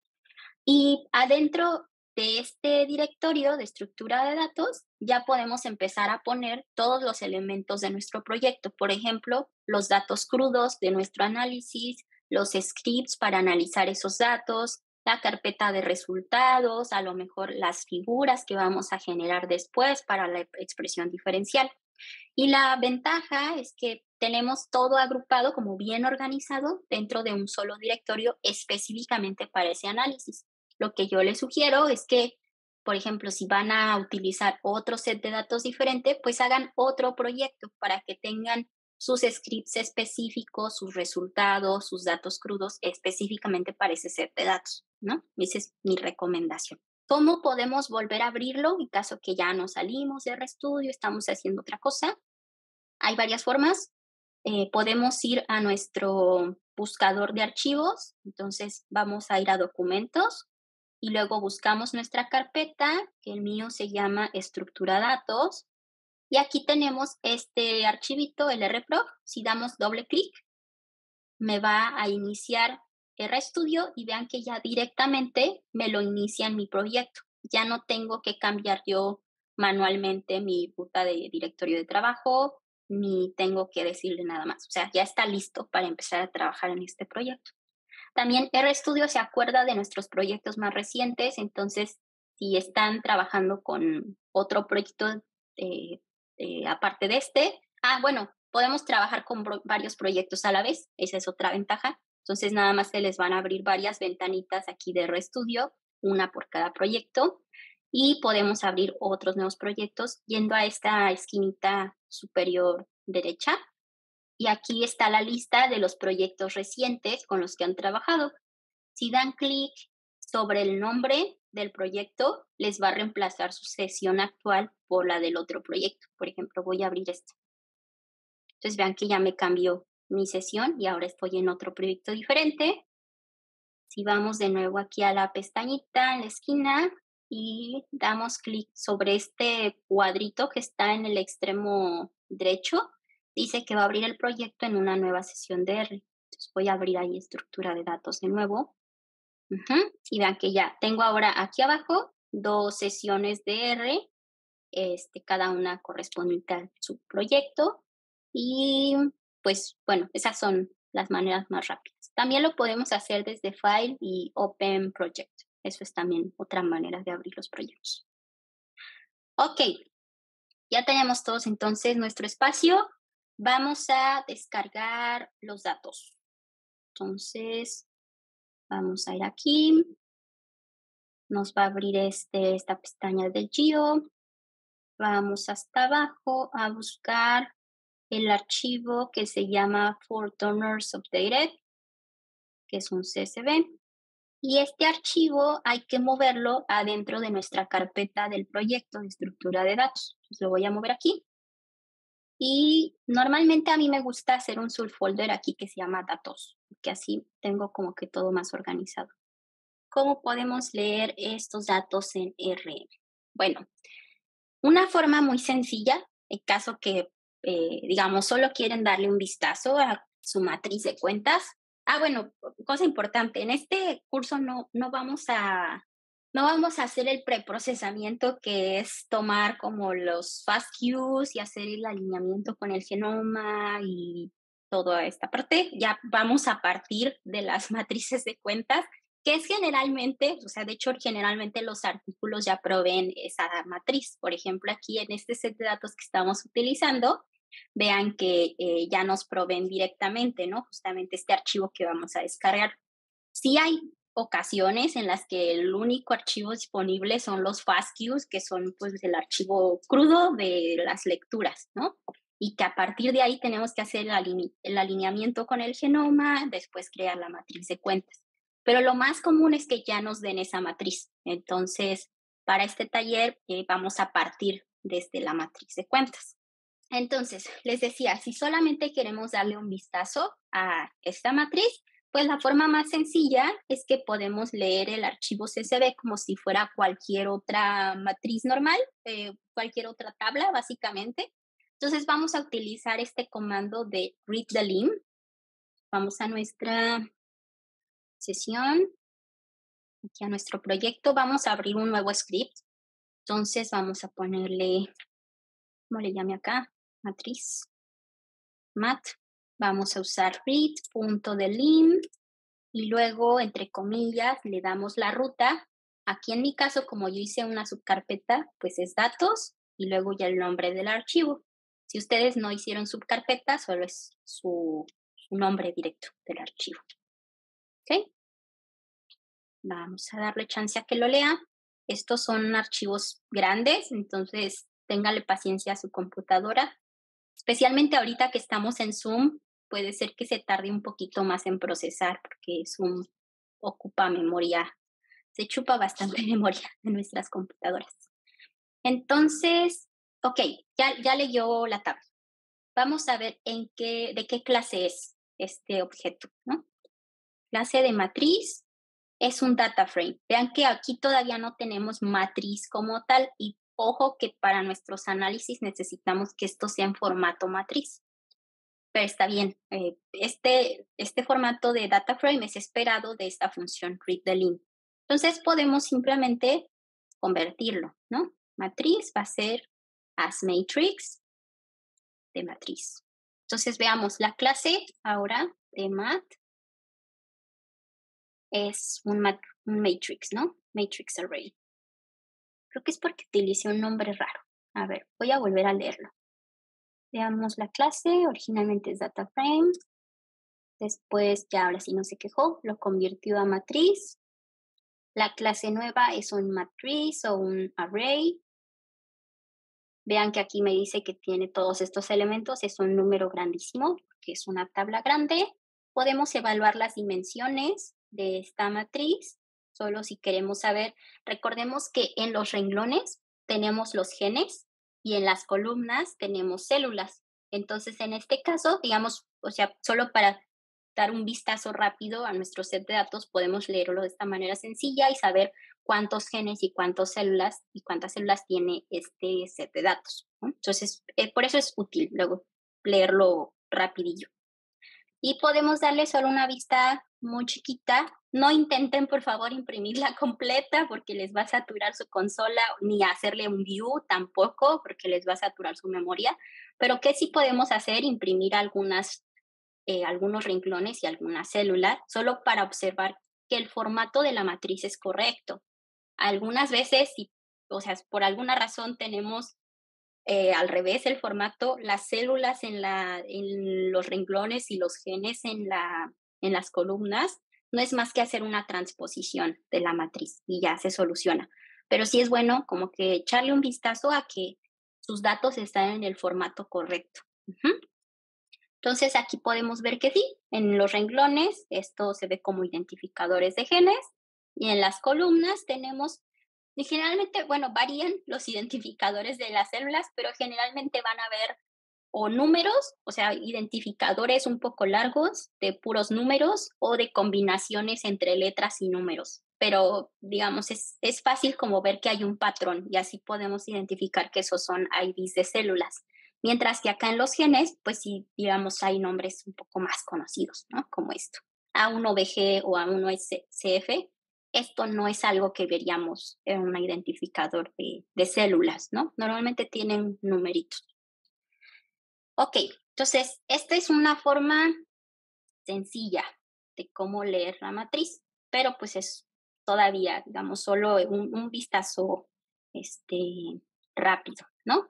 Y adentro de este directorio de estructura de datos, ya podemos empezar a poner todos los elementos de nuestro proyecto. Por ejemplo, los datos crudos de nuestro análisis, los scripts para analizar esos datos, la carpeta de resultados, a lo mejor las figuras que vamos a generar después para la expresión diferencial. Y la ventaja es que tenemos todo agrupado como bien organizado dentro de un solo directorio específicamente para ese análisis. Lo que yo les sugiero es que, por ejemplo, si van a utilizar otro set de datos diferente, pues hagan otro proyecto para que tengan sus scripts específicos, sus resultados, sus datos crudos específicamente para ese set de datos, ¿no? Esa es mi recomendación. ¿Cómo podemos volver a abrirlo en caso que ya nos salimos de RStudio, estamos haciendo otra cosa? Hay varias formas. Eh, podemos ir a nuestro buscador de archivos, entonces vamos a ir a documentos y luego buscamos nuestra carpeta, que el mío se llama estructura datos, y aquí tenemos este archivito, el rprog. Si damos doble clic, me va a iniciar RStudio y vean que ya directamente me lo inicia en mi proyecto. Ya no tengo que cambiar yo manualmente mi ruta de directorio de trabajo, ni tengo que decirle nada más. O sea, ya está listo para empezar a trabajar en este proyecto. También RStudio se acuerda de nuestros proyectos más recientes, entonces si están trabajando con otro proyecto eh, eh, aparte de este. Ah, bueno, podemos trabajar con bro- varios proyectos a la vez, esa es otra ventaja. Entonces nada más se les van a abrir varias ventanitas aquí de RStudio, una por cada proyecto, y podemos abrir otros nuevos proyectos yendo a esta esquinita superior derecha. Y aquí está la lista de los proyectos recientes con los que han trabajado. Si dan clic sobre el nombre del proyecto, les va a reemplazar su sesión actual por la del otro proyecto. Por ejemplo, voy a abrir este. Entonces vean que ya me cambió mi sesión y ahora estoy en otro proyecto diferente. Si vamos de nuevo aquí a la pestañita en la esquina y damos clic sobre este cuadrito que está en el extremo derecho, dice que va a abrir el proyecto en una nueva sesión de R. Entonces voy a abrir ahí estructura de datos de nuevo. Uh-huh. Y vean que ya tengo ahora aquí abajo dos sesiones de R, este, cada una correspondiente a su proyecto. Y pues bueno, esas son las maneras más rápidas. También lo podemos hacer desde File y Open Project. Eso es también otra manera de abrir los proyectos. Ok, ya tenemos todos entonces nuestro espacio. Vamos a descargar los datos. Entonces, vamos a ir aquí. Nos va a abrir este, esta pestaña de Geo. Vamos hasta abajo a buscar el archivo que se llama For Donors Updated, que es un C S V. Y este archivo hay que moverlo adentro de nuestra carpeta del proyecto de estructura de datos. Entonces lo voy a mover aquí. Y normalmente a mí me gusta hacer un subfolder aquí que se llama datos, que así tengo como que todo más organizado. ¿Cómo podemos leer estos datos en R? Bueno, una forma muy sencilla, en caso que, eh, digamos, solo quieren darle un vistazo a su matriz de cuentas. Ah, bueno, cosa importante, en este curso no, no vamos a, no vamos a hacer el preprocesamiento, que es tomar como los FASTQs y hacer el alineamiento con el genoma y toda esta parte. Ya vamos a partir de las matrices de cuentas, que es generalmente, o sea, de hecho, generalmente los artículos ya proveen esa matriz. Por ejemplo, aquí en este set de datos que estamos utilizando, vean que eh, ya nos proveen directamente, ¿no? Justamente este archivo que vamos a descargar. Sí hay ocasiones en las que el único archivo disponible son los FASTQs, que son pues el archivo crudo de las lecturas, ¿no? Y que a partir de ahí tenemos que hacer el, aline el alineamiento con el genoma, después crear la matriz de cuentas. Pero lo más común es que ya nos den esa matriz. Entonces, para este taller eh, vamos a partir desde la matriz de cuentas. Entonces, les decía, si solamente queremos darle un vistazo a esta matriz, pues la forma más sencilla es que podemos leer el archivo C S V como si fuera cualquier otra matriz normal, eh, cualquier otra tabla, básicamente. Entonces, vamos a utilizar este comando de read the lim. Vamos a nuestra sesión, aquí a nuestro proyecto. Vamos a abrir un nuevo script. Entonces, vamos a ponerle, ¿cómo le llame acá? Matriz, mat. Vamos a usar read.delim y luego, entre comillas, le damos la ruta. Aquí en mi caso, como yo hice una subcarpeta, pues es datos y luego ya el nombre del archivo. Si ustedes no hicieron subcarpeta, solo es su, su nombre directo del archivo. ¿Ok? Vamos a darle chance a que lo lea. Estos son archivos grandes, entonces téngale paciencia a su computadora. Especialmente ahorita que estamos en Zoom, puede ser que se tarde un poquito más en procesar porque Zoom ocupa memoria, se chupa bastante memoria de nuestras computadoras. Entonces, ok, ya, ya leyó la tabla. Vamos a ver en qué, de qué clase es este objeto, ¿no? Clase de matriz es un data frame. Vean que aquí todavía no tenemos matriz como tal y ojo que para nuestros análisis necesitamos que esto sea en formato matriz. Pero está bien, eh, este, este formato de data frame es esperado de esta función readTheLim. Entonces podemos simplemente convertirlo, ¿no? Matriz va a ser as matrix de matriz. Entonces veamos, la clase ahora de mat es un, mat un matrix, ¿no? Matrix array. Creo que es porque utilicé un nombre raro. A ver, voy a volver a leerlo. Veamos la clase, originalmente es data frame, después ya ahora sí no se quejó, lo convirtió a matriz. La clase nueva es un matriz o un array. Vean que aquí me dice que tiene todos estos elementos, es un número grandísimo, que es una tabla grande. Podemos evaluar las dimensiones de esta matriz, solo si queremos saber. Recordemos que en los renglones tenemos los genes y en las columnas tenemos células. Entonces, en este caso, digamos, o sea, solo para dar un vistazo rápido a nuestro set de datos, podemos leerlo de esta manera sencilla y saber cuántos genes y cuántas células y cuántas células tiene este set de datos, ¿no? Entonces, eh, por eso es útil luego leerlo rapidillo. Y podemos darle solo una vista muy chiquita. No intenten, por favor, imprimirla completa porque les va a saturar su consola, ni hacerle un view tampoco porque les va a saturar su memoria. Pero ¿qué sí podemos hacer? Imprimir algunas, eh, algunos renglones y algunas células solo para observar que el formato de la matriz es correcto. Algunas veces, si, o sea, por alguna razón tenemos eh, al revés el formato, las células en, la, en los renglones y los genes en, la, en las columnas, no es más que hacer una transposición de la matriz y ya se soluciona. Pero sí es bueno como que echarle un vistazo a que sus datos están en el formato correcto. Uh-huh. Entonces aquí podemos ver que sí, en los renglones esto se ve como identificadores de genes y en las columnas tenemos, y generalmente, bueno, varían los identificadores de las células, pero generalmente van a ver o números, o sea, identificadores un poco largos de puros números o de combinaciones entre letras y números. Pero, digamos, es, es fácil como ver que hay un patrón y así podemos identificar que esos son I Ds de células. Mientras que acá en los genes, pues sí, digamos, hay nombres un poco más conocidos, ¿no? Como esto, A uno B G o A uno C F. Esto no es algo que veríamos en un identificador de, de células, ¿no? Normalmente tienen numeritos. Ok, entonces, esta es una forma sencilla de cómo leer la matriz, pero pues es todavía, digamos, solo un, un vistazo este, rápido, ¿no?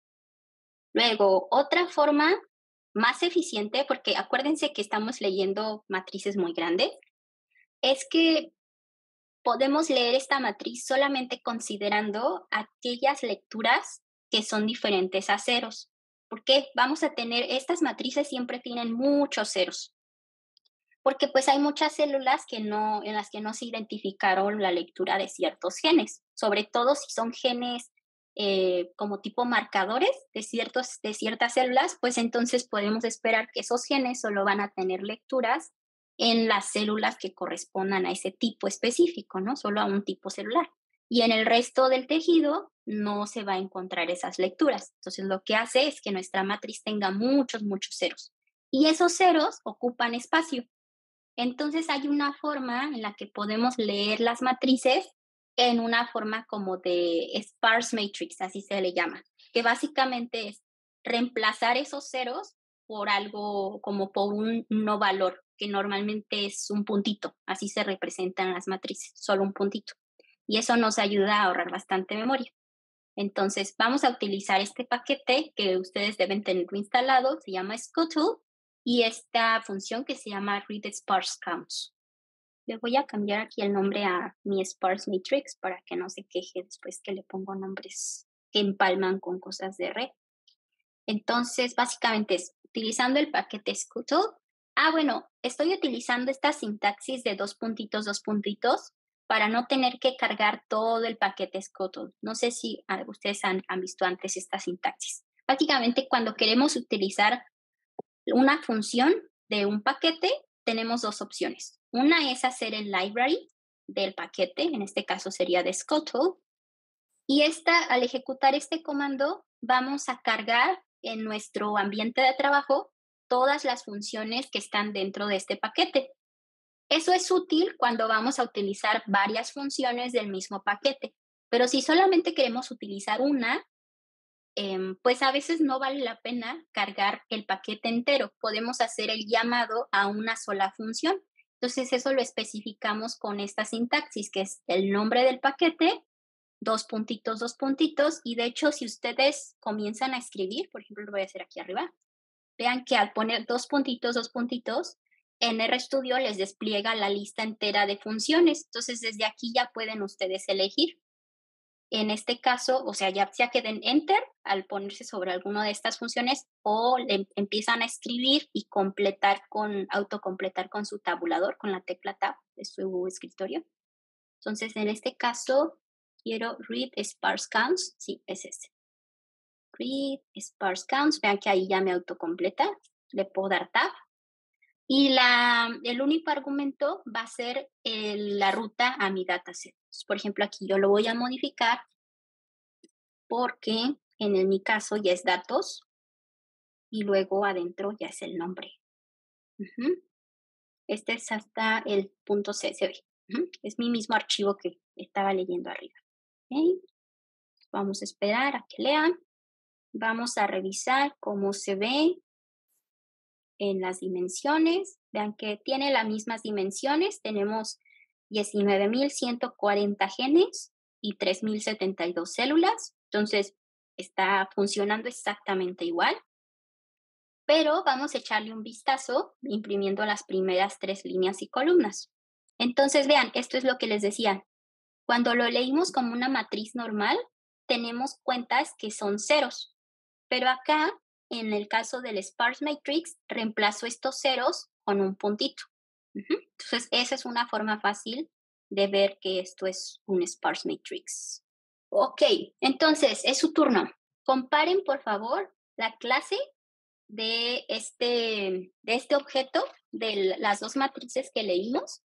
Luego, otra forma más eficiente, porque acuérdense que estamos leyendo matrices muy grandes, es que podemos leer esta matriz solamente considerando aquellas lecturas que son diferentes a ceros. Porque vamos a tener, estas matrices siempre tienen muchos ceros. Porque pues hay muchas células que no, en las que no se identificaron la lectura de ciertos genes, sobre todo si son genes eh, como tipo marcadores de, ciertos, de ciertas células, pues entonces podemos esperar que esos genes solo van a tener lecturas en las células que correspondan a ese tipo específico, ¿no? Solo a un tipo celular. Y en el resto del tejido no se va a encontrar esas lecturas. Entonces lo que hace es que nuestra matriz tenga muchos, muchos ceros. Y esos ceros ocupan espacio. Entonces hay una forma en la que podemos leer las matrices en una forma como de sparse matrix, así se le llama, que básicamente es reemplazar esos ceros por algo como por un no valor, que normalmente es un puntito, así se representan las matrices, solo un puntito. Y eso nos ayuda a ahorrar bastante memoria. Entonces vamos a utilizar este paquete que ustedes deben tenerlo instalado, se llama Scuttle, y esta función que se llama read sparse counts. Le voy a cambiar aquí el nombre a mi sparse matrix para que no se queje después que le pongo nombres que empalman con cosas de red. Entonces, básicamente es utilizando el paquete Scuttle. Ah, bueno, estoy utilizando esta sintaxis de dos puntitos, dos puntitos, para no tener que cargar todo el paquete Scuttle. No sé si ah, ustedes han, han visto antes esta sintaxis. Básicamente, cuando queremos utilizar una función de un paquete, tenemos dos opciones. Una es hacer el library del paquete, en este caso sería de Scuttle, y esta, al ejecutar este comando, vamos a cargar en nuestro ambiente de trabajo todas las funciones que están dentro de este paquete. Eso es útil cuando vamos a utilizar varias funciones del mismo paquete, pero si solamente queremos utilizar una, eh, pues a veces no vale la pena cargar el paquete entero. Podemos hacer el llamado a una sola función. Entonces eso lo especificamos con esta sintaxis, que es el nombre del paquete dos puntitos, dos puntitos, y de hecho si ustedes comienzan a escribir, por ejemplo, lo voy a hacer aquí arriba, vean que al poner dos puntitos, dos puntitos, en RStudio les despliega la lista entera de funciones. Entonces, desde aquí ya pueden ustedes elegir. En este caso, o sea, ya sea que den Enter al ponerse sobre alguna de estas funciones o le empiezan a escribir y completar con, autocompletar con su tabulador, con la tecla Tab de su escritorio. Entonces, en este caso, quiero read sparse counts. Sí, es ese. Read sparse counts. Vean que ahí ya me autocompleta. Le puedo dar Tab. Y la, el único argumento va a ser el, la ruta a mi dataset. Entonces, por ejemplo, aquí yo lo voy a modificar porque en el, mi caso ya es datos y luego adentro ya es el nombre. Uh-huh. Este es hasta el punto .csv. Uh-huh. Es mi mismo archivo que estaba leyendo arriba. Okay. Vamos a esperar a que lean. Vamos a revisar cómo se ve en las dimensiones. Vean que tiene las mismas dimensiones. Tenemos diecinueve mil ciento cuarenta genes y tres mil setenta y dos células. Entonces, está funcionando exactamente igual. Pero vamos a echarle un vistazo imprimiendo las primeras tres líneas y columnas. Entonces, vean, esto es lo que les decía. Cuando lo leímos como una matriz normal, tenemos cuentas que son ceros. Pero acá, en el caso del sparse matrix, reemplazo estos ceros con un puntito. Uh-huh. Entonces, esa es una forma fácil de ver que esto es un sparse matrix. Ok, entonces, es su turno. Comparen, por favor, la clase de este, de este objeto, de las dos matrices que leímos,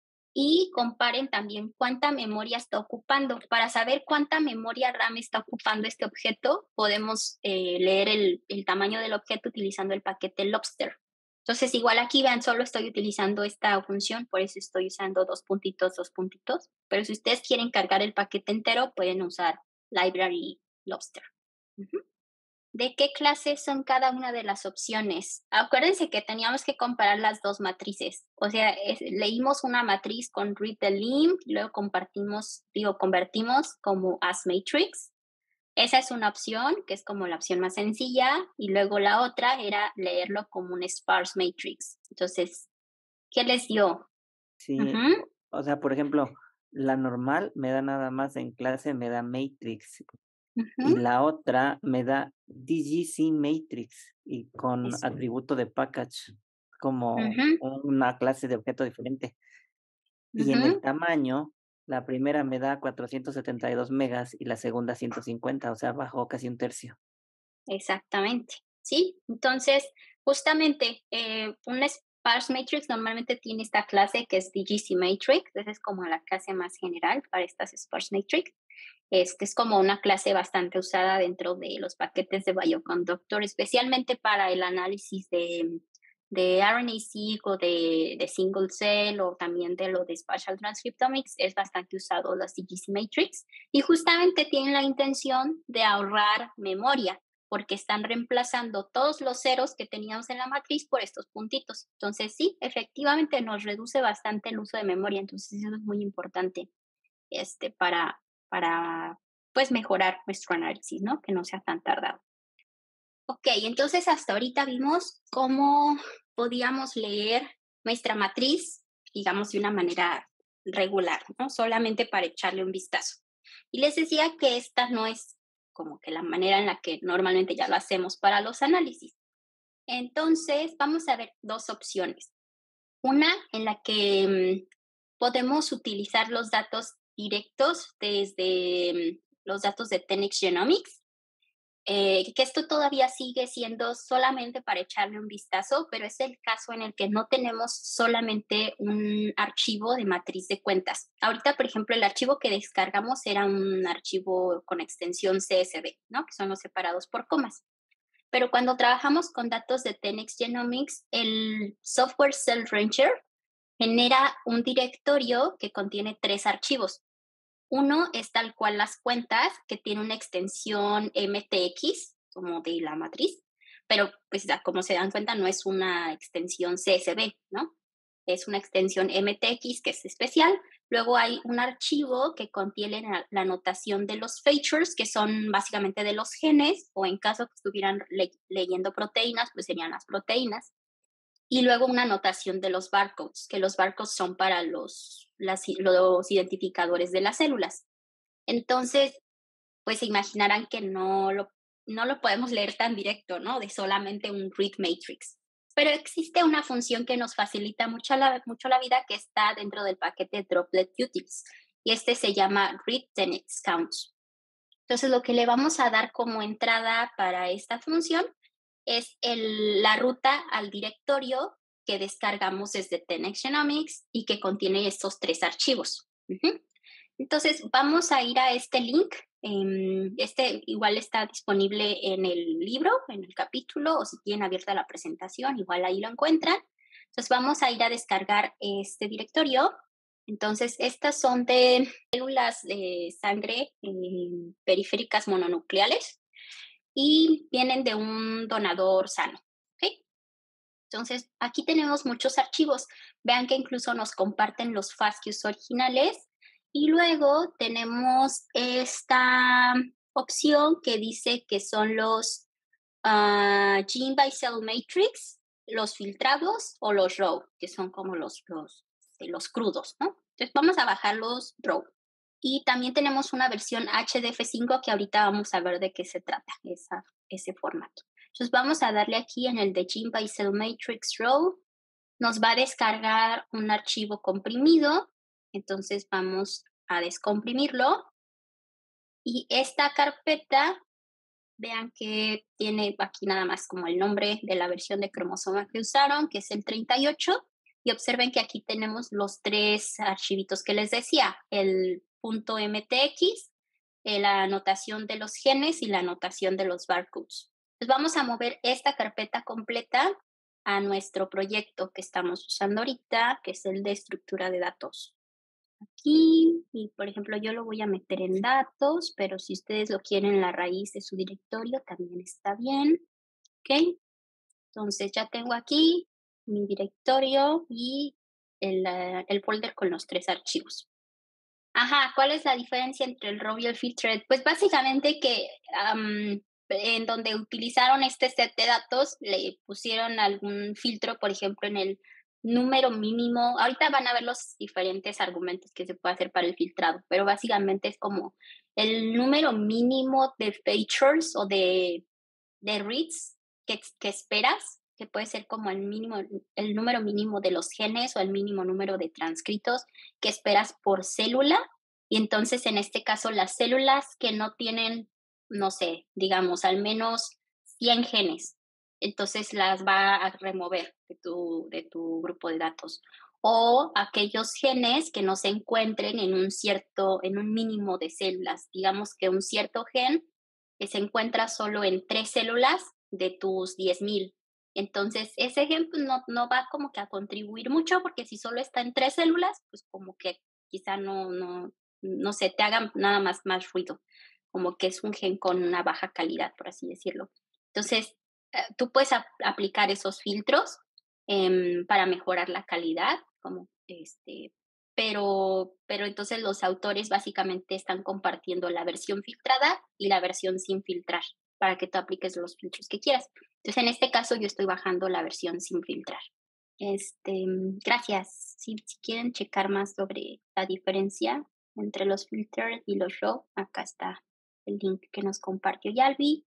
y comparen también cuánta memoria está ocupando. Para saber cuánta memoria RAM está ocupando este objeto, podemos eh, leer el, el tamaño del objeto utilizando el paquete Lobster. Entonces, igual aquí vean, solo estoy utilizando esta función, por eso estoy usando dos puntitos, dos puntitos. Pero si ustedes quieren cargar el paquete entero, pueden usar Library Lobster. Uh-huh. ¿De qué clase son cada una de las opciones? Acuérdense que teníamos que comparar las dos matrices. O sea, es, leímos una matriz con read the lim, luego compartimos, digo, convertimos como as matrix. Esa es una opción, que es como la opción más sencilla, y luego la otra era leerlo como un sparse matrix. Entonces, ¿qué les dio? Sí, Uh-huh. o sea, por ejemplo, la normal me da nada más en clase, me da matrix. Y Uh-huh. la otra me da D G C Matrix y con Eso. atributo de package como Uh-huh. una clase de objeto diferente. Y en el Uh-huh. tamaño, la primera me da cuatrocientos setenta y dos megas y la segunda ciento cincuenta, o sea, bajó casi un tercio. Exactamente, ¿sí? Entonces, justamente, eh, un sparse matrix normalmente tiene esta clase que es D G C matrix. Esa es como la clase más general para estas sparse matrix. Este es como una clase bastante usada dentro de los paquetes de Bioconductor, especialmente para el análisis de, de R N A-seq o de, de single cell o también de lo de spatial transcriptomics. Es bastante usado las D G C matrix y justamente tienen la intención de ahorrar memoria porque están reemplazando todos los ceros que teníamos en la matriz por estos puntitos. Entonces, sí, efectivamente nos reduce bastante el uso de memoria. Entonces, eso es muy importante este, para, para pues, mejorar nuestro análisis, ¿no? Que no sea tan tardado. Ok, entonces hasta ahorita vimos cómo podíamos leer nuestra matriz, digamos, de una manera regular, ¿no? Solamente para echarle un vistazo. Y les decía que esta no es como que la manera en la que normalmente ya lo hacemos para los análisis. Entonces, vamos a ver dos opciones. Una en la que mmm, podemos utilizar los datos directos desde mmm, los datos de ten x Genomics, eh, que esto todavía sigue siendo solamente para echarle un vistazo, pero es el caso en el que no tenemos solamente un archivo de matriz de cuentas. Ahorita, por ejemplo, el archivo que descargamos era un archivo con extensión C S V, ¿no? Que son los separados por comas. Pero cuando trabajamos con datos de ten x Genomics, el software Cell Ranger genera un directorio que contiene tres archivos. Uno es tal cual las cuentas, que tiene una extensión M T X, como de la matriz, pero pues como se dan cuenta no es una extensión C S V, ¿no? Es una extensión M T X que es especial, Luego hay un archivo que contiene la, la notación de los features, que son básicamente de los genes, o en caso que estuvieran le, leyendo proteínas, pues serían las proteínas. Y luego una notación de los barcodes, que los barcodes son para los, las, los identificadores de las células. Entonces, pues se imaginarán que no lo, no lo podemos leer tan directo, ¿no? De solamente un read matrix. Pero existe una función que nos facilita mucho la, mucho la vida, que está dentro del paquete Droplet Utils, y este se llama Read Tenets Counts. Entonces, lo que le vamos a dar como entrada para esta función es el, la ruta al directorio que descargamos desde ten x Genomics y que contiene estos tres archivos. Uh-huh. Entonces, vamos a ir a este link. Este igual está disponible en el libro, en el capítulo, o si tienen abierta la presentación, igual ahí lo encuentran. Entonces, vamos a ir a descargar este directorio. Entonces, estas son de células de sangre eh, periféricas mononucleales y vienen de un donador sano. ¿Okay? Entonces, aquí tenemos muchos archivos. Vean que incluso nos comparten los FASTQs originales. Y luego tenemos esta opción que dice que son los uh, Gene by Cell Matrix, los filtrados o los RAW, que son como los, los, los crudos, ¿no? Entonces vamos a bajar los RAW. Y también tenemos una versión H D F cinco que ahorita vamos a ver de qué se trata, esa, ese formato. Entonces vamos a darle aquí en el de Gene by Cell Matrix RAW. Nos va a descargar un archivo comprimido. Entonces vamos a descomprimirlo. Y esta carpeta, vean que tiene aquí nada más como el nombre de la versión de cromosoma que usaron, que es el treinta y ocho. Y observen que aquí tenemos los tres archivitos que les decía, el .mtx, la anotación de los genes y la anotación de los barcodes. Entonces vamos a mover esta carpeta completa a nuestro proyecto que estamos usando ahorita, que es el de estructura de datos. Aquí, y por ejemplo, yo lo voy a meter en datos, pero si ustedes lo quieren en la raíz de su directorio, también está bien. ¿Ok? Entonces ya tengo aquí mi directorio y el, uh, el folder con los tres archivos. Ajá, ¿cuál es la diferencia entre el RAW y el filtered? Pues básicamente que um, en donde utilizaron este set de datos, le pusieron algún filtro, por ejemplo, en el número mínimo. Ahorita van a ver los diferentes argumentos que se puede hacer para el filtrado, pero básicamente es como el número mínimo de features o de, de reads que, que esperas, que puede ser como el mínimo, el número mínimo de los genes o el mínimo número de transcritos que esperas por célula. Y entonces, en este caso, las células que no tienen, no sé, digamos, al menos cien genes, entonces las va a remover de tu, de tu grupo de datos. O aquellos genes que no se encuentren en un cierto, en un mínimo de células. Digamos que un cierto gen que se encuentra solo en tres células de tus diez mil. Entonces, ese ejemplo no, no va como que a contribuir mucho, porque si solo está en tres células, pues como que quizá no, no, no sé, te hagan nada más, más ruido, como que es un gen con una baja calidad, por así decirlo. Entonces, eh, tú puedes ap- aplicar esos filtros eh, para mejorar la calidad, como este, pero, pero entonces los autores básicamente están compartiendo la versión filtrada y la versión sin filtrar para que tú apliques los filtros que quieras. Entonces, en este caso, yo estoy bajando la versión sin filtrar. Este, gracias. Si, si quieren checar más sobre la diferencia entre los filters y los RAW, acá está el link que nos compartió Yalvi.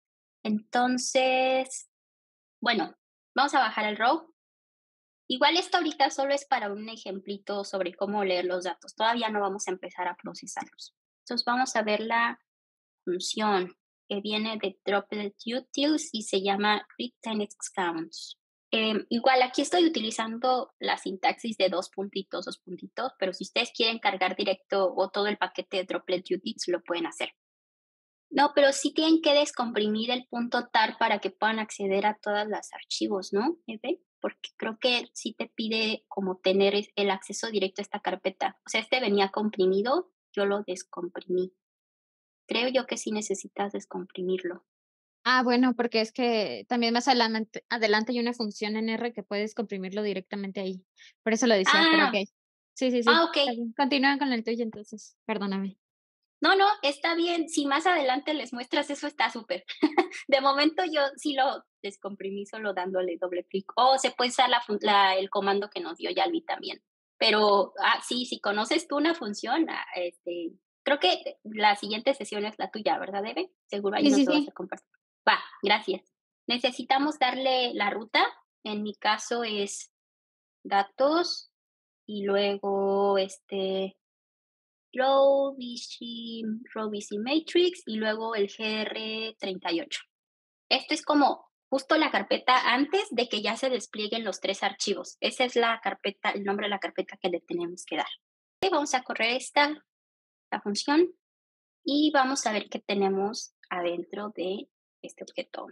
Entonces, bueno, vamos a bajar el RAW. Igual esto ahorita solo es para un ejemplito sobre cómo leer los datos. Todavía no vamos a empezar a procesarlos. Entonces vamos a ver la función que viene de Droplet Utils y se llama Read Tenets Counts. Eh, igual aquí estoy utilizando la sintaxis de dos puntitos, dos puntitos, pero si ustedes quieren cargar directo o todo el paquete de Droplet Utils, lo pueden hacer. No, pero sí tienen que descomprimir el punto tar para que puedan acceder a todos los archivos, ¿no, Eve? Porque creo que sí te pide como tener el acceso directo a esta carpeta. O sea, este venía comprimido, yo lo descomprimí. Creo yo que sí necesitas descomprimirlo. Ah, bueno, porque es que también más adelante, adelante hay una función en R que puedes comprimirlo directamente ahí. Por eso lo decía, pero Ah, ok. Sí, sí, Ah, sí. ok. Está bien. Continúa con el tuyo entonces. Perdóname. No, no, está bien. Si más adelante les muestras eso, está súper. De momento yo sí lo descomprimí solo dándole doble clic. O se puede usar la, la, el comando que nos dio Yalvi también. Pero ah, sí, si conoces tú una función, ah, este, creo que la siguiente sesión es la tuya, ¿verdad, Eve? Seguro ahí Sí, nos sí, lo vas sí. a compartir. Va, gracias. Necesitamos darle la ruta. En mi caso es datos y luego este Row, B C, Row B C Matrix y luego el G R treinta y ocho. Esto es como justo la carpeta antes de que ya se desplieguen los tres archivos. Esa es la carpeta, el nombre de la carpeta que le tenemos que dar. Okay, vamos a correr esta la función y vamos a ver qué tenemos adentro de este objeto.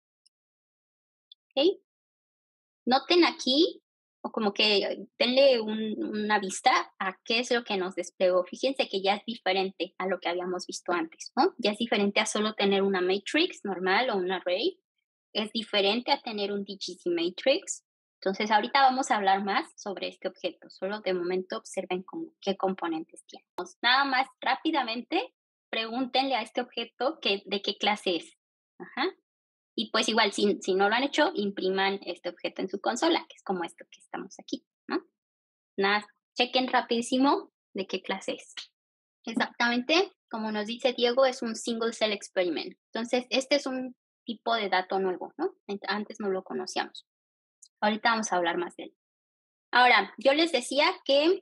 Okay. Noten aquí, o como que denle un, una vista a qué es lo que nos desplegó. Fíjense que ya es diferente a lo que habíamos visto antes, ¿no? Ya es diferente a solo tener una matrix normal o un array. Es diferente a tener un D G C matrix. Entonces, ahorita vamos a hablar más sobre este objeto. Solo de momento observen cómo, qué componentes tiene. Nada más rápidamente, pregúntenle a este objeto que, de qué clase es. Ajá. Y pues igual, si, si no lo han hecho, impriman este objeto en su consola, que es como esto que estamos aquí, ¿no? Nada, chequen rapidísimo de qué clase es. Exactamente, como nos dice Diego, es un single cell experiment. Entonces, este es un tipo de dato nuevo, ¿no? Antes no lo conocíamos. Ahorita vamos a hablar más de él. Ahora, yo les decía que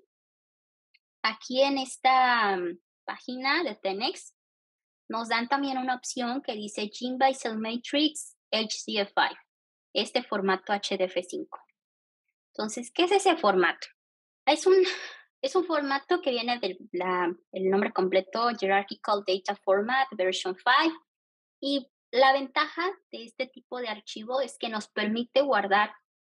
aquí en esta um, página de Tenex nos dan también una opción que dice Gene by Cell Matrix H D F cinco, este formato H D F cinco. Entonces, ¿qué es ese formato? Es un, es un formato que viene del la, el nombre completo, Hierarchical Data Format Version cinco, y la ventaja de este tipo de archivo es que nos permite guardar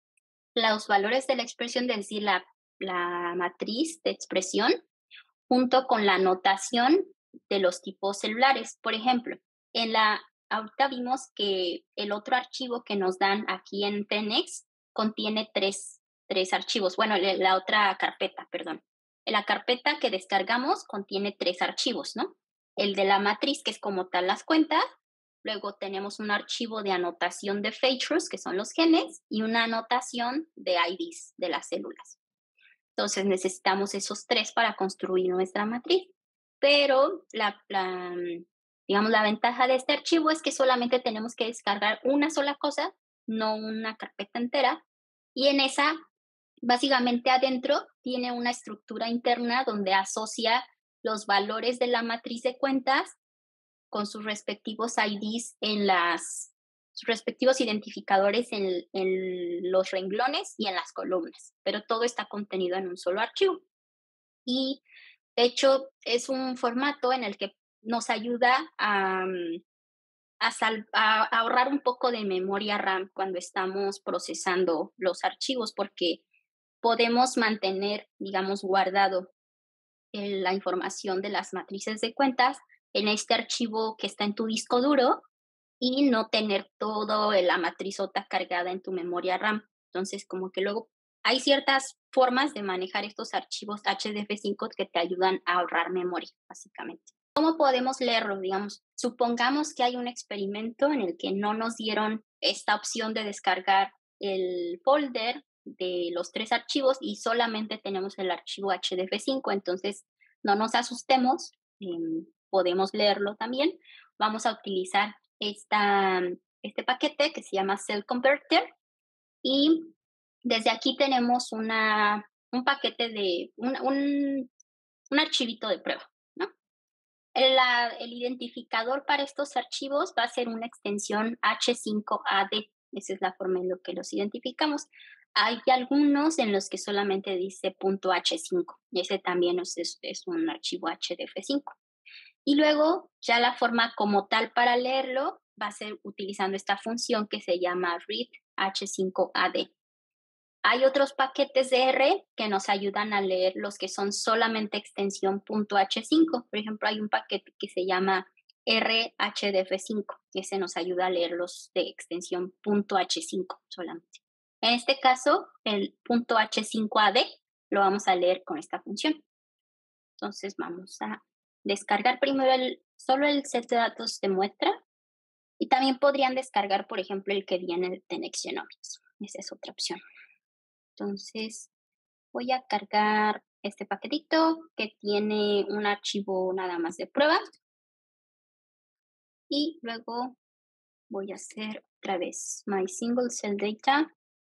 los valores de la expresión, es decir, la, la matriz de expresión, junto con la notación de los tipos celulares. Por ejemplo, en la, ahorita vimos que el otro archivo que nos dan aquí en Tenex contiene tres, tres archivos. Bueno, la otra carpeta, perdón. La carpeta que descargamos contiene tres archivos, ¿no? El de la matriz, que es como tal las cuentas. Luego tenemos un archivo de anotación de features, que son los genes, y una anotación de I Ds de las células. Entonces necesitamos esos tres para construir nuestra matriz. Pero la, la, digamos, la ventaja de este archivo es que solamente tenemos que descargar una sola cosa, no una carpeta entera. Y en esa, básicamente adentro, tiene una estructura interna donde asocia los valores de la matriz de cuentas con sus respectivos I Ds en las sus respectivos identificadores en, en los renglones y en las columnas, pero todo está contenido en un solo archivo. Y de hecho es un formato en el que nos ayuda a, a, sal, a ahorrar un poco de memoria RAM cuando estamos procesando los archivos, porque podemos mantener, digamos, guardado el, la información de las matrices de cuentas en este archivo que está en tu disco duro y no tener toda la matrizota cargada en tu memoria RAM. Entonces, como que luego hay ciertas formas de manejar estos archivos H D F cinco que te ayudan a ahorrar memoria, básicamente. ¿Cómo podemos leerlo? Digamos, supongamos que hay un experimento en el que no nos dieron esta opción de descargar el folder de los tres archivos y solamente tenemos el archivo H D F cinco, entonces no nos asustemos, eh, podemos leerlo también. Vamos a utilizar esta, este paquete que se llama Cell Converter y desde aquí tenemos una, un paquete de un, un, un archivito de prueba, ¿no? El, la, el identificador para estos archivos va a ser una extensión H cinco A D. Esa es la forma en la que los identificamos. Hay algunos en los que solamente dice .h cinco. Ese también es, es, es un archivo H D F cinco. Y luego ya la forma como tal para leerlo va a ser utilizando esta función que se llama read H cinco A D. Hay otros paquetes de R que nos ayudan a leer los que son solamente extensión .h cinco. Por ejemplo, hay un paquete que se llama R H D F cinco. Ese nos ayuda a leer los de extensión .h cinco solamente. En este caso, el .h cinco A D lo vamos a leer con esta función. Entonces vamos a descargar primero el, solo el set de datos de muestra y también podrían descargar, por ejemplo, el que viene de Nextgenomics. Esa es otra opción. Entonces voy a cargar este paquetito que tiene un archivo nada más de prueba y luego voy a hacer otra vez my single cell data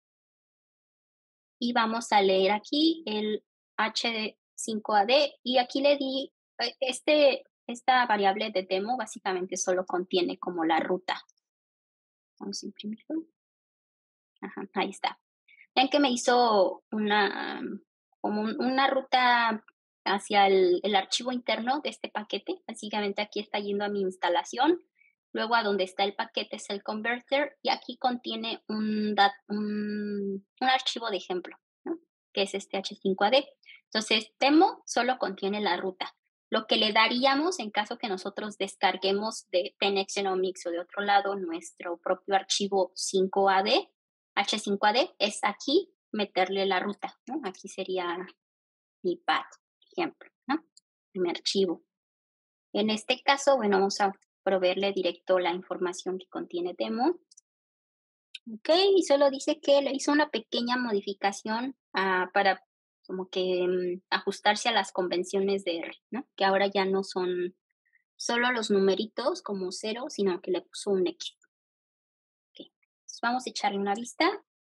y vamos a leer aquí el H cinco A D y aquí le di este, esta variable de demo básicamente solo contiene como la ruta. Vamos a imprimirlo. Ajá, ahí está. Vean que me hizo una, como un, una ruta hacia el, el archivo interno de este paquete. Básicamente aquí está yendo a mi instalación. Luego a donde está el paquete es el converter y aquí contiene un, dat, un, un archivo de ejemplo, ¿no? Que es este H cinco A D. Entonces, demo solo contiene la ruta. Lo que le daríamos en caso que nosotros descarguemos de Nextgenomics o de otro lado nuestro propio archivo cinco A D, H cinco A D, es aquí meterle la ruta, ¿no? Aquí sería mi path, por ejemplo, ¿no? Mi archivo. En este caso, bueno, vamos a proveerle directo la información que contiene demo. Ok, y solo dice que le hizo una pequeña modificación uh, para como que um, ajustarse a las convenciones de R, ¿no? Que ahora ya no son solo los numeritos como cero, sino que le puso un X. Ok, entonces vamos a echarle una vista.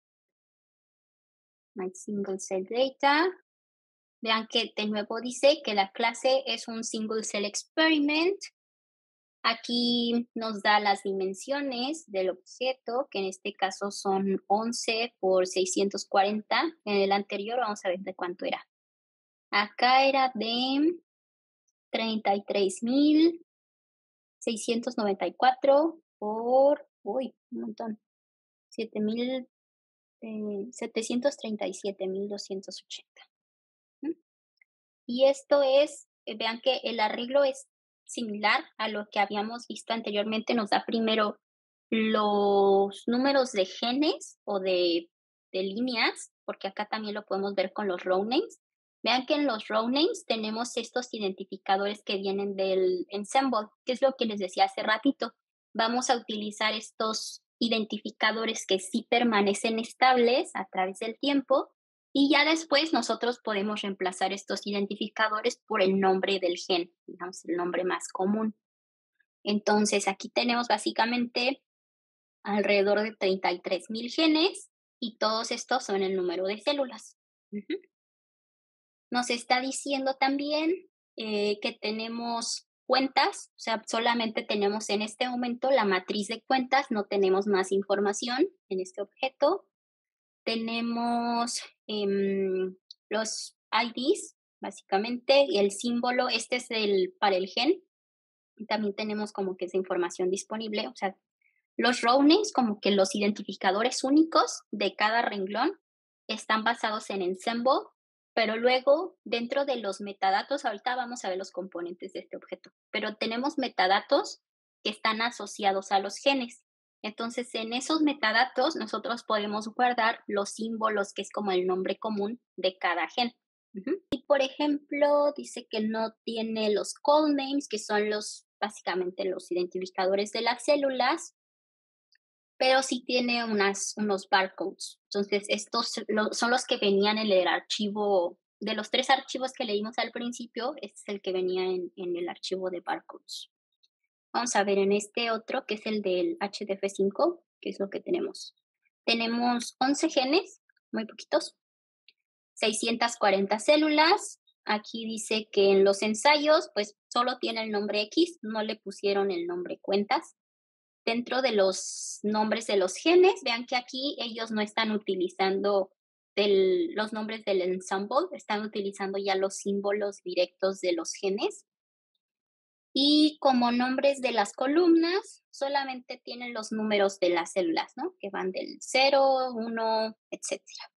My single cell data. Vean que de nuevo dice que la clase es un single cell experiment. Aquí nos da las dimensiones del objeto, que en este caso son once por seiscientos cuarenta. En el anterior vamos a ver de cuánto era. Acá era de treinta y tres mil seiscientos noventa y cuatro por, uy, un montón, siete mil setecientos treinta y siete mil doscientos ochenta. ¿Mm? Y esto es, eh, vean que el arreglo es similar a lo que habíamos visto anteriormente. Nos da primero los números de genes o de, de líneas, porque acá también lo podemos ver con los row names. Vean que en los row names tenemos estos identificadores que vienen del ensemble, que es lo que les decía hace ratito. Vamos a utilizar estos identificadores que sí permanecen estables a través del tiempo y ya después nosotros podemos reemplazar estos identificadores por el nombre del gen, digamos, el nombre más común. Entonces, aquí tenemos básicamente alrededor de treinta y tres mil genes y todos estos son el número de células. Uh-huh. Nos está diciendo también eh, que tenemos cuentas, o sea, solamente tenemos en este momento la matriz de cuentas, no tenemos más información en este objeto. Tenemos eh, los I Ds, básicamente, y el símbolo, este es el para el gen. Y también tenemos como que esa información disponible, o sea, los row names, como que los identificadores únicos de cada renglón, están basados en ensemble, pero luego dentro de los metadatos, ahorita vamos a ver los componentes de este objeto, pero tenemos metadatos que están asociados a los genes. Entonces, en esos metadatos nosotros podemos guardar los símbolos, que es como el nombre común de cada gen. Uh-huh. Y por ejemplo, dice que no tiene los call names, que son los básicamente los identificadores de las células, pero sí tiene unas, unos barcodes. Entonces, estos lo, son los que venían en el archivo, de los tres archivos que leímos al principio, este es el que venía en, en el archivo de barcodes. Vamos a ver en este otro, que es el del H D F cinco, que es lo que tenemos. Tenemos once genes, muy poquitos, seiscientas cuarenta células. Aquí dice que en los ensayos, pues solo tiene el nombre X, no le pusieron el nombre cuentas. Dentro de los nombres de los genes, vean que aquí ellos no están utilizando del, los nombres del ensemble, están utilizando ya los símbolos directos de los genes. Y como nombres de las columnas, solamente tienen los números de las células, ¿no? Que van del cero, uno, etcétera.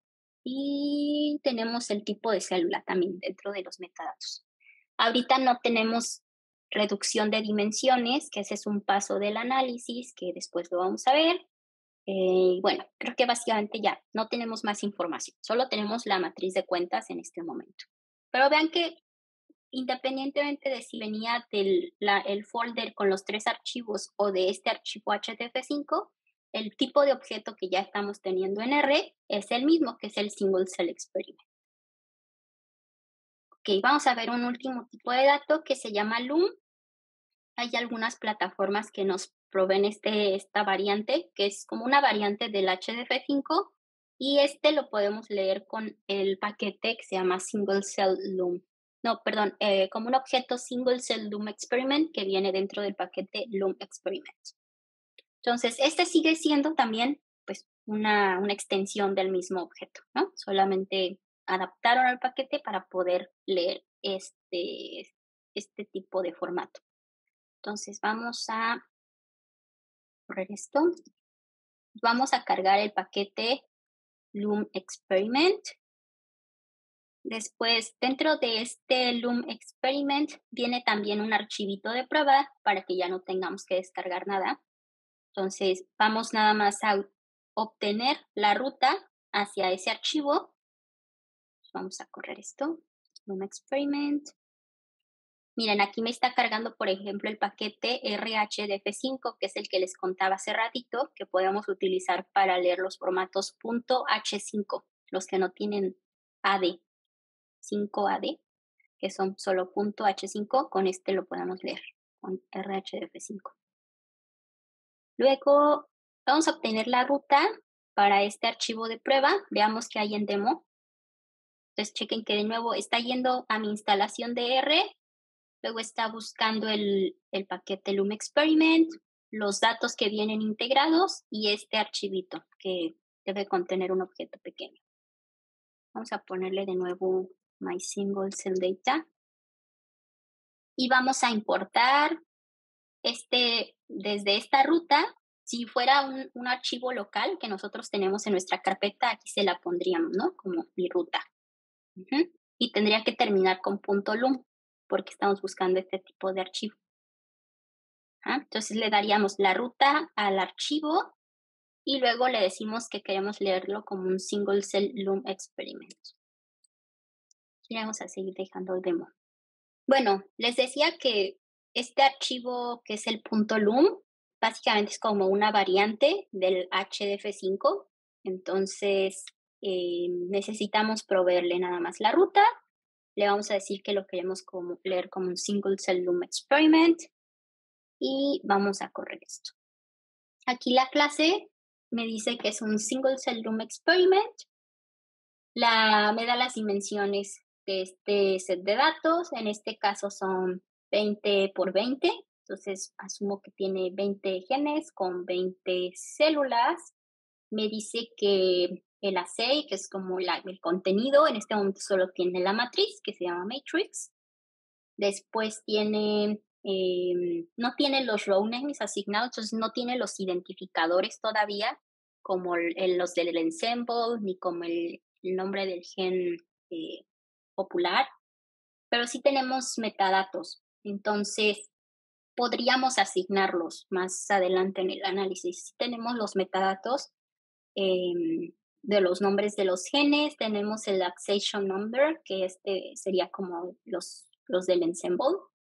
Y tenemos el tipo de célula también dentro de los metadatos. Ahorita no tenemos reducción de dimensiones, que ese es un paso del análisis, que después lo vamos a ver. Eh, bueno, creo que básicamente ya no tenemos más información, solo tenemos la matriz de cuentas en este momento. Pero vean que independientemente de si venía del la, el folder con los tres archivos o de este archivo H T F cinco, el tipo de objeto que ya estamos teniendo en R es el mismo, que es el Single Cell Experiment. Ok, vamos a ver un último tipo de dato que se llama Loom. Hay algunas plataformas que nos proveen este, esta variante, que es como una variante del H D F cinco, y este lo podemos leer con el paquete que se llama Single Cell Loom. No, perdón, eh, como un objeto Single Cell Loom Experiment que viene dentro del paquete Loom Experiment. Entonces, este sigue siendo también pues una, una extensión del mismo objeto, ¿no? Solamente adaptaron al paquete para poder leer este, este tipo de formato. Entonces vamos a correr esto. Vamos a cargar el paquete Loom Experiment. Después, dentro de este Loom Experiment viene también un archivito de prueba para que ya no tengamos que descargar nada. Entonces, vamos nada más a obtener la ruta hacia ese archivo. Vamos a correr esto. Loom Experiment. Miren, aquí me está cargando, por ejemplo, el paquete R H D F cinco, que es el que les contaba hace ratito, que podemos utilizar para leer los formatos .h cinco, los que no tienen A D, cinco A D, que son solo .h cinco, con este lo podemos leer, con R H D F cinco. Luego, vamos a obtener la ruta para este archivo de prueba. Veamos qué hay en demo. Entonces, chequen que de nuevo está yendo a mi instalación de R. Luego está buscando el, el paquete Loom Experiment, los datos que vienen integrados y este archivito que debe contener un objeto pequeño. Vamos a ponerle de nuevo My Single Cell Data. Y vamos a importar este, desde esta ruta. Si fuera un, un archivo local que nosotros tenemos en nuestra carpeta, aquí se la pondríamos, ¿no? Como mi ruta. Uh-huh. Y tendría que terminar con .loom, porque estamos buscando este tipo de archivo. ¿Ah? Entonces le daríamos la ruta al archivo y luego le decimos que queremos leerlo como un Single Cell Loom Experiment. Y vamos a seguir dejando el demo. Bueno, les decía que este archivo que es el .loom básicamente es como una variante del H D F cinco. Entonces eh, necesitamos proveerle nada más la ruta. Le vamos a decir que lo queremos como, leer como un Single Cell Loom Experiment. Y vamos a correr esto. Aquí la clase me dice que es un Single Cell Loom Experiment. La, me da las dimensiones de este set de datos. En este caso son veinte por veinte. Entonces asumo que tiene veinte genes con veinte células. Me dice que el assay, que es como la, el contenido, en este momento solo tiene la matriz, que se llama matrix. Después tiene, eh, no tiene los row names asignados, entonces no tiene los identificadores todavía, como el, el, los del ensemble, ni como el, el nombre del gen eh, popular, pero sí tenemos metadatos. Entonces, podríamos asignarlos más adelante en el análisis. Sí tenemos los metadatos eh, de los nombres de los genes, tenemos el accession number, que este sería como los los del ensemble.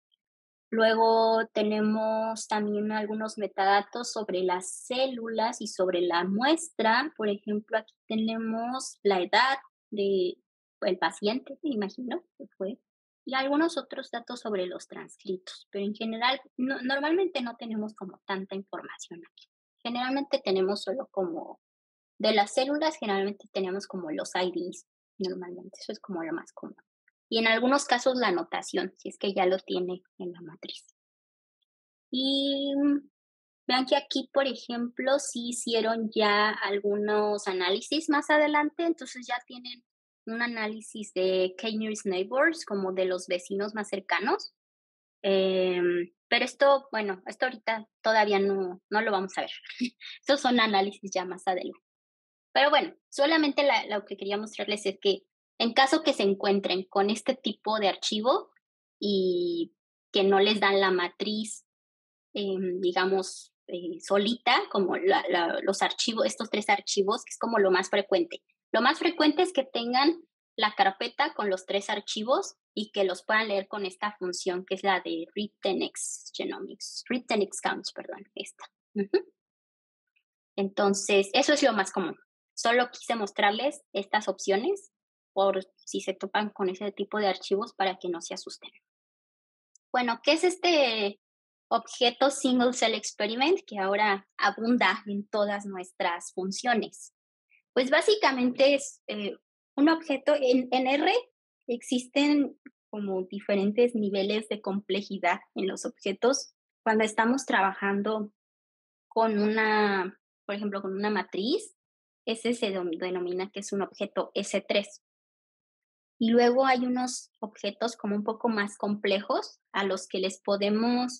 Luego tenemos también algunos metadatos sobre las células y sobre la muestra. Por ejemplo, aquí tenemos la edad del paciente, me imagino que fue, y algunos otros datos sobre los transcritos. Pero en general, no, normalmente no tenemos como tanta información aquí. Generalmente tenemos solo como, de las células, generalmente tenemos como los I Ds, normalmente. Eso es como lo más común. Y en algunos casos la anotación, si es que ya lo tiene en la matriz. Y vean que aquí, por ejemplo, sí hicieron ya algunos análisis más adelante, entonces ya tienen un análisis de K-nearest neighbors, como de los vecinos más cercanos. Eh, pero esto, bueno, esto ahorita todavía no, no lo vamos a ver. Estos son análisis ya más adelante. Pero bueno, solamente la, lo que quería mostrarles es que en caso que se encuentren con este tipo de archivo y que no les dan la matriz, eh, digamos, eh, solita, como la, la, los archivos, estos tres archivos, que es como lo más frecuente. Lo más frecuente es que tengan la carpeta con los tres archivos y que los puedan leer con esta función, que es la de read the next genomics, read the next counts, perdón, esta. Uh-huh. Entonces, eso es lo más común. Solo quise mostrarles estas opciones por si se topan con ese tipo de archivos para que no se asusten. Bueno, ¿qué es este objeto Single Cell Experiment que ahora abunda en todas nuestras funciones? Pues básicamente es eh, un objeto en, en R. Existen como diferentes niveles de complejidad en los objetos. Cuando estamos trabajando con una, por ejemplo, con una matriz, ese se denomina que es un objeto ese tres. Y luego hay unos objetos como un poco más complejos a los que les podemos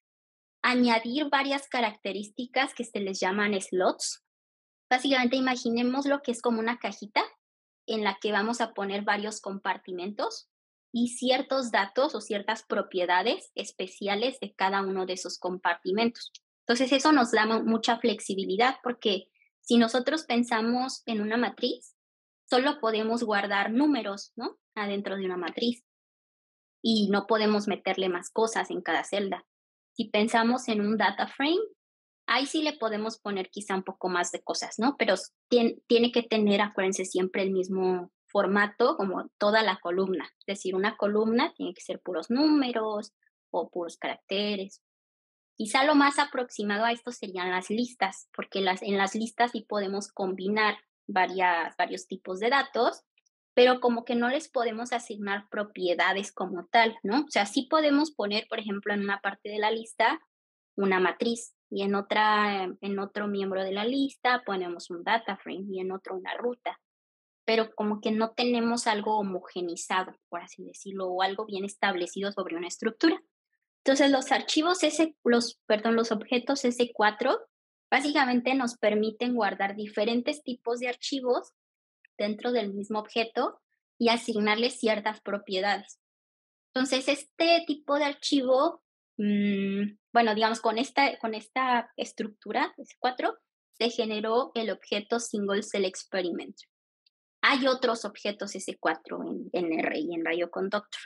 añadir varias características que se les llaman slots. Básicamente imaginemos lo que es como una cajita en la que vamos a poner varios compartimentos y ciertos datos o ciertas propiedades especiales de cada uno de esos compartimentos. Entonces eso nos da mucha flexibilidad porque si nosotros pensamos en una matriz, solo podemos guardar números, ¿no? Adentro de una matriz y no podemos meterle más cosas en cada celda. Si pensamos en un data frame, ahí sí le podemos poner quizá un poco más de cosas, ¿no? Pero tiene, tiene que tener, acuérdense, siempre el mismo formato como toda la columna. Es decir, una columna tiene que ser puros números o puros caracteres. Quizá lo más aproximado a esto serían las listas, porque las, en las listas sí podemos combinar varias, varios tipos de datos, pero como que no les podemos asignar propiedades como tal, ¿no? O sea, sí podemos poner, por ejemplo, en una parte de la lista una matriz y en otra, en otro miembro de la lista ponemos un data frame y en otro una ruta, pero como que no tenemos algo homogenizado, por así decirlo, o algo bien establecido sobre una estructura. Entonces los archivos S, los, perdón, los objetos ese cuatro básicamente nos permiten guardar diferentes tipos de archivos dentro del mismo objeto y asignarles ciertas propiedades. Entonces este tipo de archivo, mmm, bueno, digamos con esta, con esta estructura ese cuatro se generó el objeto Single Cell Experiment. Hay otros objetos ese cuatro en, en R y en Bioconductor.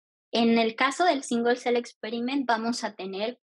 En el caso del Single Cell Experiment vamos a tener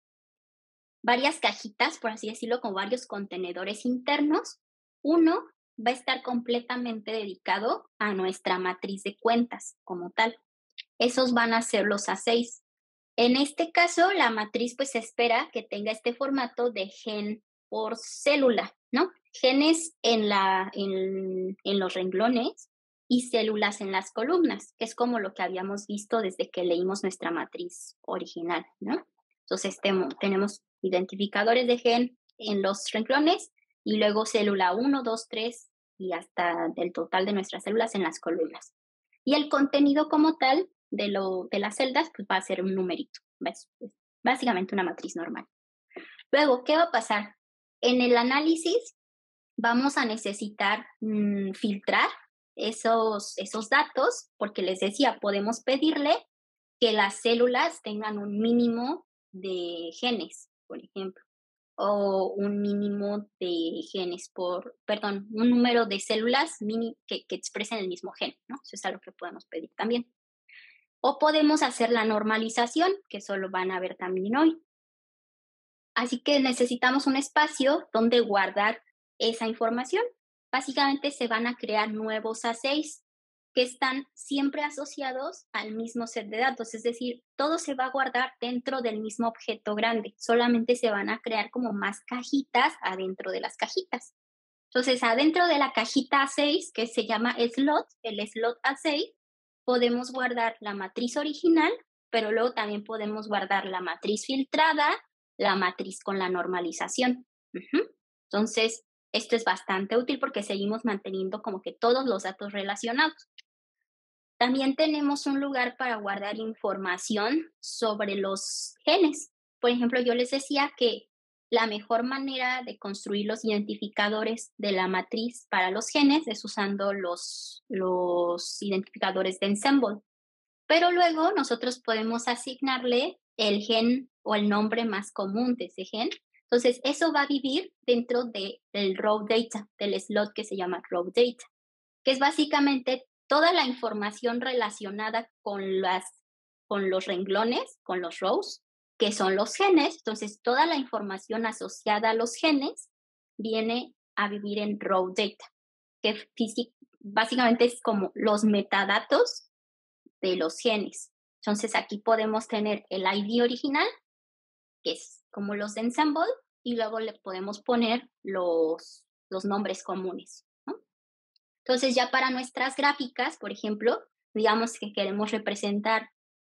varias cajitas, por así decirlo, con varios contenedores internos. Uno va a estar completamente dedicado a nuestra matriz de cuentas como tal. Esos van a ser los A seis. En este caso, la matriz pues se espera que tenga este formato de gen por célula, ¿no? Genes en, la, en, en los renglones y células en las columnas, que es como lo que habíamos visto desde que leímos nuestra matriz original, ¿no? Entonces temo, tenemos identificadores de gen en los renglones y luego célula uno, dos, tres y hasta el total de nuestras células en las columnas. Y el contenido como tal de, lo, de las celdas pues va a ser un numerito, ¿ves? Es básicamente una matriz normal. Luego, ¿qué va a pasar? En el análisis vamos a necesitar mmm, filtrar esos, esos datos, porque les decía, podemos pedirle que las células tengan un mínimo de genes, por ejemplo, o un mínimo de genes por, perdón, un número de células mini, que, que expresen el mismo gen, ¿no? Eso es algo que podemos pedir también. O podemos hacer la normalización, que eso lo van a ver también hoy. Así que necesitamos un espacio donde guardar esa información. Básicamente se van a crear nuevos A seis que están siempre asociados al mismo set de datos, es decir, todo se va a guardar dentro del mismo objeto grande, solamente se van a crear como más cajitas adentro de las cajitas. Entonces, adentro de la cajita A seis, que se llama slot, el slot A seis, podemos guardar la matriz original, pero luego también podemos guardar la matriz filtrada, la matriz con la normalización. Uh-huh. Entonces, esto es bastante útil porque seguimos manteniendo como que todos los datos relacionados. También tenemos un lugar para guardar información sobre los genes. Por ejemplo, yo les decía que la mejor manera de construir los identificadores de la matriz para los genes es usando los, los identificadores de Ensemble. Pero luego nosotros podemos asignarle el gen o el nombre más común de ese gen. Entonces, eso va a vivir dentro de, del raw data, del slot que se llama raw data, que es básicamente toda la información relacionada con, las, con los renglones, con los rows, que son los genes. Entonces, toda la información asociada a los genes viene a vivir en raw data, que básicamente es como los metadatos de los genes. Entonces, aquí podemos tener el I D original, que es como los de ensemble, y luego le podemos poner los, los nombres comunes, ¿no? Entonces, ya para nuestras gráficas, por ejemplo, digamos que queremos representar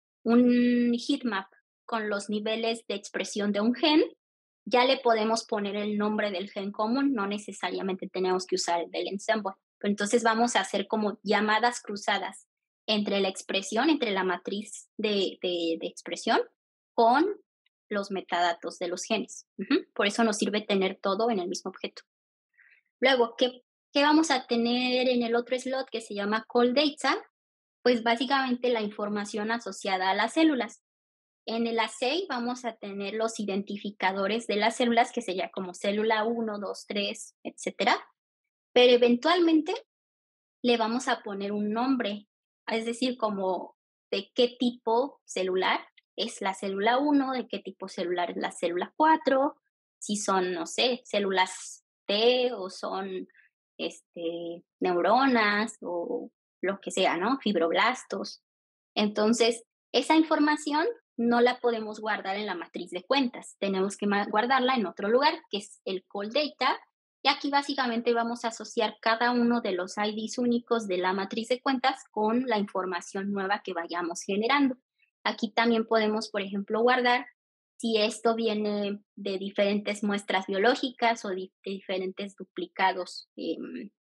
un heatmap con los niveles de expresión de un gen, ya le podemos poner el nombre del gen común, no necesariamente tenemos que usar el del ensemble. Pero entonces vamos a hacer como llamadas cruzadas entre la expresión, entre la matriz de, de, de expresión con los metadatos de los genes. Uh-huh. Por eso nos sirve tener todo en el mismo objeto. Luego, ¿qué, ¿qué vamos a tener en el otro slot que se llama call data? Pues básicamente la información asociada a las células. En el assay vamos a tener los identificadores de las células, que sería como célula uno, dos, tres, etcétera. Pero eventualmente le vamos a poner un nombre, es decir, como de qué tipo celular es la célula uno, de qué tipo celular es la célula cuatro, si son, no sé, células T o son este, neuronas o lo que sea, ¿no? Fibroblastos. Entonces, esa información no la podemos guardar en la matriz de cuentas, tenemos que guardarla en otro lugar, que es el call data, y aquí básicamente vamos a asociar cada uno de los I Ds únicos de la matriz de cuentas con la información nueva que vayamos generando. Aquí también podemos, por ejemplo, guardar si esto viene de diferentes muestras biológicas o de diferentes duplicados eh,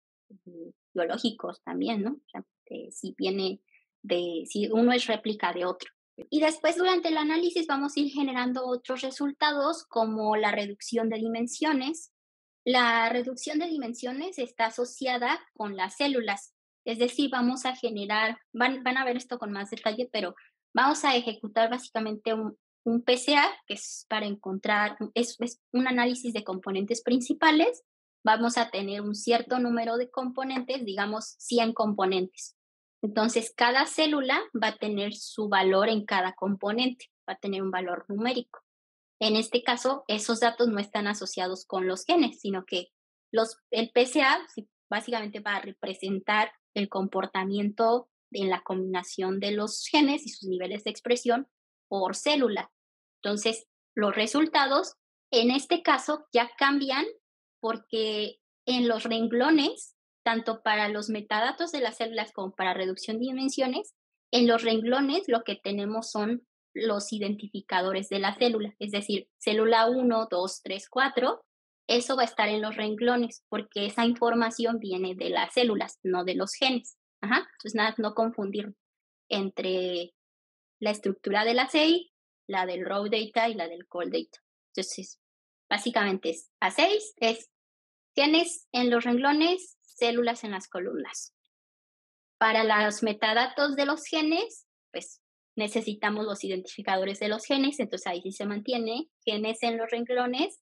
biológicos también, ¿no? O sea, eh, si viene de, si uno es réplica de otro. Y después durante el análisis vamos a ir generando otros resultados como la reducción de dimensiones. La reducción de dimensiones está asociada con las células, es decir, vamos a generar, van, van a ver esto con más detalle, pero vamos a ejecutar básicamente un, un P C A, que es para encontrar, es, es un análisis de componentes principales. Vamos a tener un cierto número de componentes, digamos cien componentes. Entonces, cada célula va a tener su valor en cada componente, va a tener un valor numérico. En este caso, esos datos no están asociados con los genes, sino que los, el P C A básicamente va a representar el comportamiento en la combinación de los genes y sus niveles de expresión por célula. Entonces, los resultados en este caso ya cambian porque en los renglones, tanto para los metadatos de las células como para reducción de dimensiones, en los renglones lo que tenemos son los identificadores de la célula, es decir, célula uno, dos, tres, cuatro, eso va a estar en los renglones porque esa información viene de las células, no de los genes. Ajá. Entonces, nada, no confundir entre la estructura del assay, la del raw data y la del call data. Entonces, básicamente es A seis, es genes en los renglones, células en las columnas. Para los metadatos de los genes, pues necesitamos los identificadores de los genes, entonces ahí sí se mantiene genes en los renglones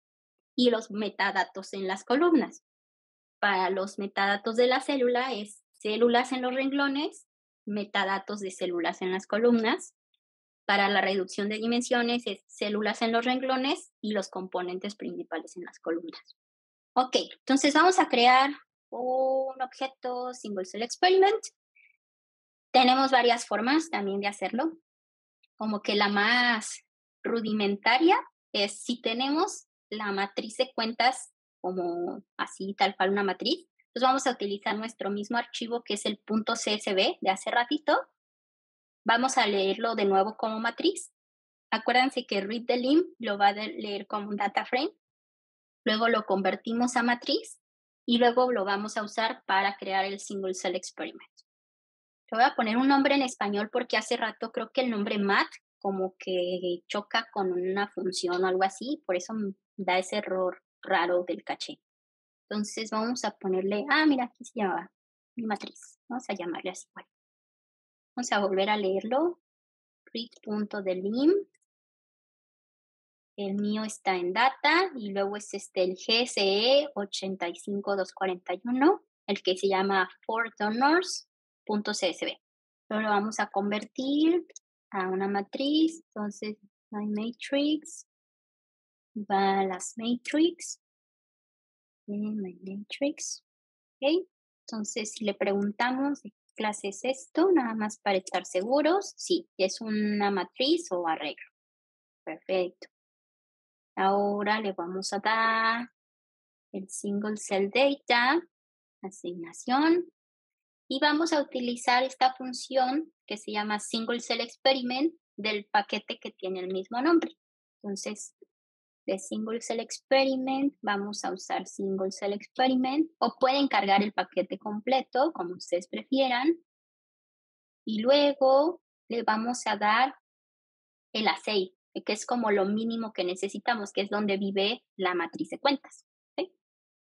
y los metadatos en las columnas. Para los metadatos de la célula es células en los renglones, metadatos de células en las columnas. Para la reducción de dimensiones es células en los renglones y los componentes principales en las columnas. Ok, entonces vamos a crear un objeto Single Cell Experiment. Tenemos varias formas también de hacerlo, como que la más rudimentaria es si tenemos la matriz de cuentas como así, tal cual una matriz, pues vamos a utilizar nuestro mismo archivo que es el .csv de hace ratito. Vamos a leerlo de nuevo como matriz. Acuérdense que read the lim lo va a leer como un data frame. Luego lo convertimos a matriz y luego lo vamos a usar para crear el Single Cell Experiment. Le voy a poner un nombre en español porque hace rato creo que el nombre mat como que choca con una función o algo así, por eso da ese error raro del caché. Entonces vamos a ponerle, ah, mira, aquí se llama mi matriz. Vamos a llamarle así. Bueno. Vamos a volver a leerlo. Read.delim. El mío está en data y luego es este el G S E ocho cinco dos cuatro uno, el que se llama fourdonors.csv. Lo vamos a convertir a una matriz. Entonces, my matrix va a las matrix. My matrix. Ok. Entonces, si le preguntamos de qué clase es esto, nada más para estar seguros, sí, es una matriz o arreglo. Perfecto. Ahora le vamos a dar el single cell data, asignación, y vamos a utilizar esta función que se llama single cell experiment del paquete que tiene el mismo nombre. Entonces, de single cell experiment vamos a usar single cell experiment, o pueden cargar el paquete completo como ustedes prefieran, y luego le vamos a dar el assay, que es como lo mínimo que necesitamos, que es donde vive la matriz de cuentas. ¿Okay?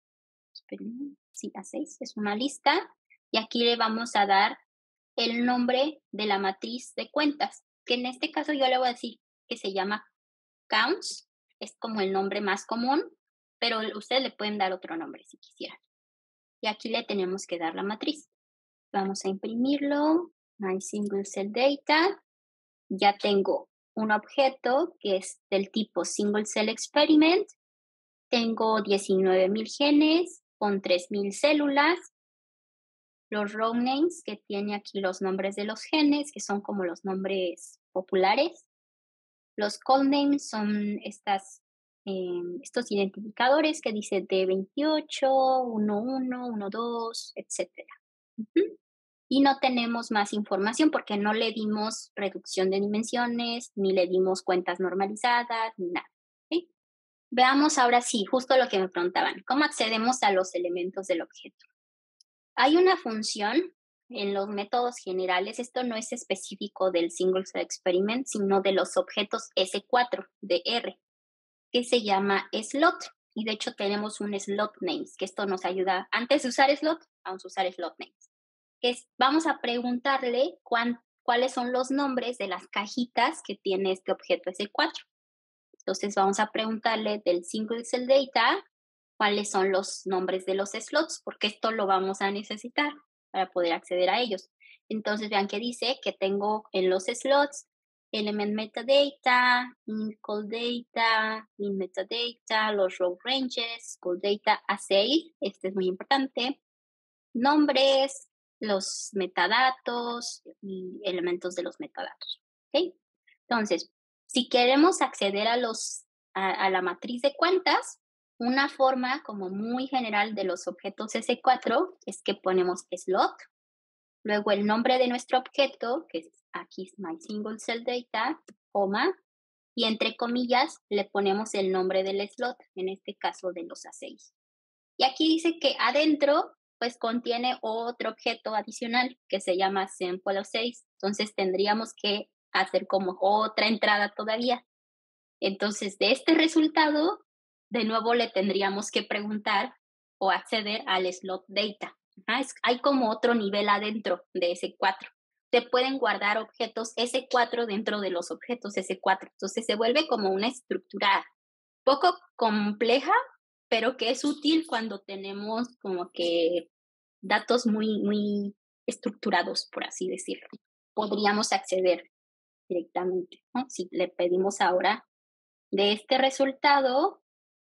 Sí, assay es una lista, y aquí le vamos a dar el nombre de la matriz de cuentas, que en este caso yo le voy a decir que se llama counts, es como el nombre más común, pero ustedes le pueden dar otro nombre si quisieran. Y aquí le tenemos que dar la matriz. Vamos a imprimirlo, my single cell data, ya tengo un objeto que es del tipo single cell experiment, tengo diecinueve mil genes con tres mil células, los row names que tiene aquí los nombres de los genes, que son como los nombres populares, los call names son estas, eh, estos identificadores que dice D veintiocho, uno uno, uno dos, etcétera. Uh-huh. Y no tenemos más información porque no le dimos reducción de dimensiones, ni le dimos cuentas normalizadas, ni nada. ¿Sí? Veamos ahora sí, justo lo que me preguntaban, ¿cómo accedemos a los elementos del objeto? Hay una función en los métodos generales, esto no es específico del single cell experiment, sino de los objetos ese cuatro de R, que se llama slot. Y de hecho tenemos un slot names, que esto nos ayuda, antes de usar slot, vamos a usar slot names. Es, vamos a preguntarle cuán, cuáles son los nombres de las cajitas que tiene este objeto ese cuatro. Entonces vamos a preguntarle del single cell data cuáles son los nombres de los slots, porque esto lo vamos a necesitar para poder acceder a ellos. Entonces vean que dice que tengo en los slots element metadata, in call data, in metadata, los row ranges, call data, assay, este es muy importante, nombres, los metadatos y elementos de los metadatos. ¿Okay? Entonces, si queremos acceder a, los, a, a la matriz de cuentas, una forma como muy general de los objetos ese cuatro es que ponemos slot, luego el nombre de nuestro objeto, que es aquí my single cell data, coma, y entre comillas le ponemos el nombre del slot, en este caso de los assays. Y aquí dice que adentro pues contiene otro objeto adicional que se llama sample assays, entonces tendríamos que hacer como otra entrada todavía. Entonces de este resultado, de nuevo le tendríamos que preguntar o acceder al slot data. Ajá, es, hay como otro nivel adentro de ese cuatro. Se pueden guardar objetos ese cuatro dentro de los objetos ese cuatro. Entonces se vuelve como una estructura poco compleja, pero que es útil cuando tenemos como que datos muy, muy estructurados, por así decirlo. Podríamos acceder directamente, ¿no? Si le pedimos ahora de este resultado,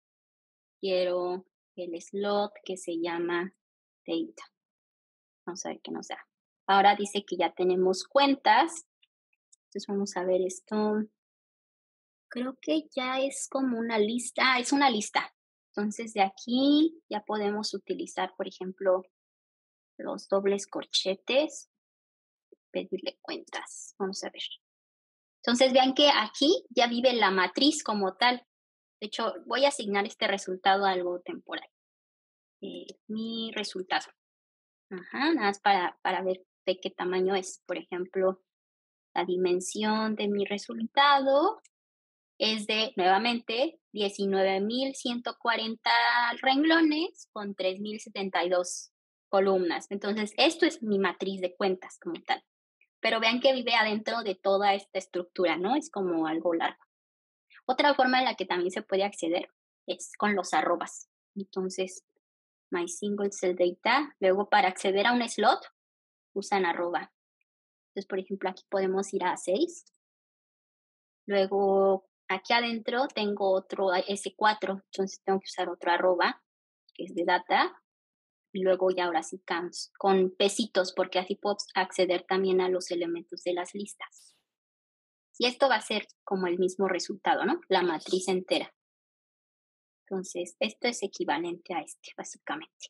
quiero el slot que se llama data. Vamos a ver qué nos da. Ahora dice que ya tenemos cuentas. Entonces vamos a ver esto. Creo que ya es como una lista. Ah, es una lista. Entonces de aquí ya podemos utilizar, por ejemplo, los dobles corchetes. Pedirle cuentas. Vamos a ver. Entonces vean que aquí ya vive la matriz como tal. De hecho, voy a asignar este resultado a algo temporal. Eh, mi resultado. Ajá, nada más para, para ver de qué tamaño es. Por ejemplo, la dimensión de mi resultado es de, nuevamente, diecinueve mil ciento cuarenta renglones con tres mil setenta y dos columnas. Entonces, esto es mi matriz de cuentas como tal. Pero vean que vive adentro de toda esta estructura, ¿no? Es como algo largo. Otra forma en la que también se puede acceder es con los arrobas. Entonces, my single cell data, luego para acceder a un slot, usan arroba. Entonces, por ejemplo, aquí podemos ir a seis. Luego, aquí adentro tengo otro ese cuatro, entonces tengo que usar otro arroba, que es de data. Y luego ya ahora sí counts, con pesitos, porque así puedo acceder también a los elementos de las listas. Y esto va a ser como el mismo resultado, ¿no? La matriz entera. Entonces, esto es equivalente a este, básicamente.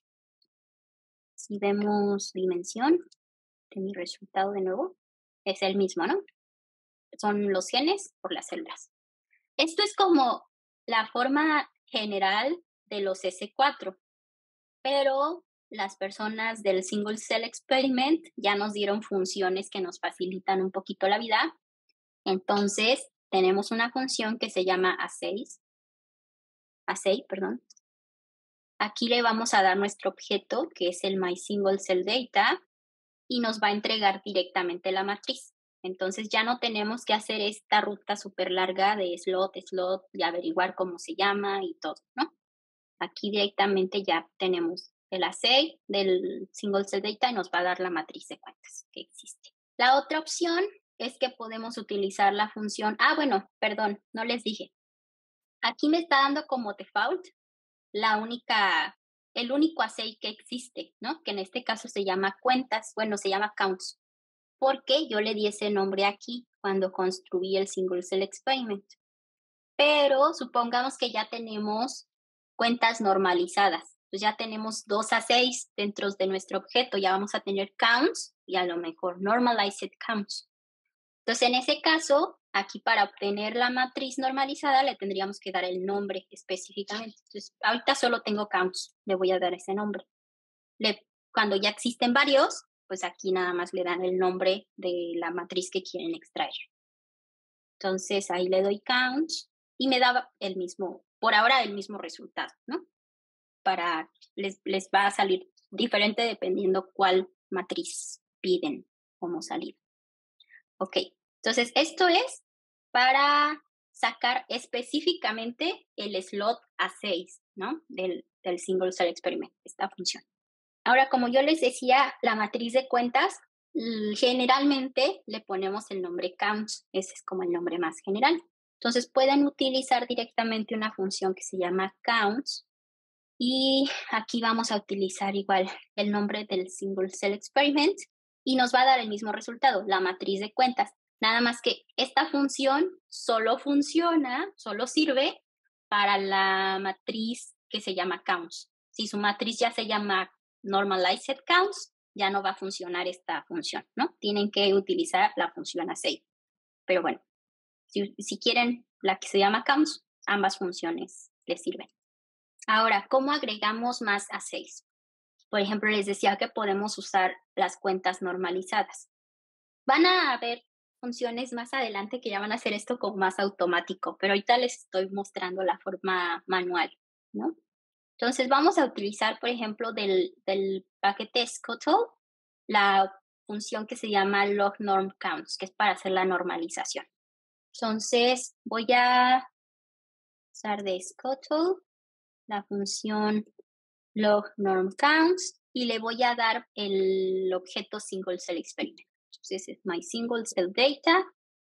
Si vemos dimensión de mi resultado de nuevo, es el mismo, ¿no? Son los genes por las celdas. Esto es como la forma general de los ese cuatro, pero las personas del Single Cell Experiment ya nos dieron funciones que nos facilitan un poquito la vida. Entonces, tenemos una función que se llama assay, assay, perdón. Aquí le vamos a dar nuestro objeto, que es el My Single Cell Data, y nos va a entregar directamente la matriz. Entonces ya no tenemos que hacer esta ruta súper larga de slot, slot y averiguar cómo se llama y todo, ¿no? Aquí directamente ya tenemos el assay del Single Cell Data y nos va a dar la matriz de cuentas que existe. La otra opción es que podemos utilizar la función, ah, bueno, perdón, no les dije. Aquí me está dando como default la única, el único assay que existe, ¿no? Que en este caso se llama cuentas, bueno, se llama counts, porque yo le di ese nombre aquí cuando construí el Single Cell Experiment. Pero supongamos que ya tenemos cuentas normalizadas. Pues ya tenemos dos assays dentro de nuestro objeto. Ya vamos a tener counts y a lo mejor normalized counts. Entonces, en ese caso, aquí para obtener la matriz normalizada le tendríamos que dar el nombre específicamente. Entonces, ahorita solo tengo counts, le voy a dar ese nombre. Le, cuando ya existen varios, pues aquí nada más le dan el nombre de la matriz que quieren extraer. Entonces, ahí le doy counts y me da el mismo, por ahora el mismo resultado, ¿no? Para, les, les va a salir diferente dependiendo cuál matriz piden como salida. Ok, entonces esto es para sacar específicamente el slot A seis, ¿no? Del, del Single Cell Experiment, esta función. Ahora, como yo les decía, la matriz de cuentas, generalmente le ponemos el nombre counts, ese es como el nombre más general. Entonces pueden utilizar directamente una función que se llama counts y aquí vamos a utilizar igual el nombre del Single Cell Experiment y nos va a dar el mismo resultado, la matriz de cuentas. Nada más que esta función solo funciona, solo sirve para la matriz que se llama counts. Si su matriz ya se llama normalized counts, ya no va a funcionar esta función, ¿no? Tienen que utilizar la función assay. Pero bueno, si, si quieren la que se llama counts, ambas funciones les sirven. Ahora, ¿cómo agregamos más assays? Por ejemplo, les decía que podemos usar las cuentas normalizadas. Van a haber funciones más adelante que ya van a hacer esto como más automático, pero ahorita les estoy mostrando la forma manual, ¿no? Entonces vamos a utilizar, por ejemplo, del, del paquete Scuttle, la función que se llama logNormCounts, que es para hacer la normalización. Entonces voy a usar de Scuttle la función logNormCounts y le voy a dar el objeto Single Cell Experiment. Entonces es my Single Cell Data.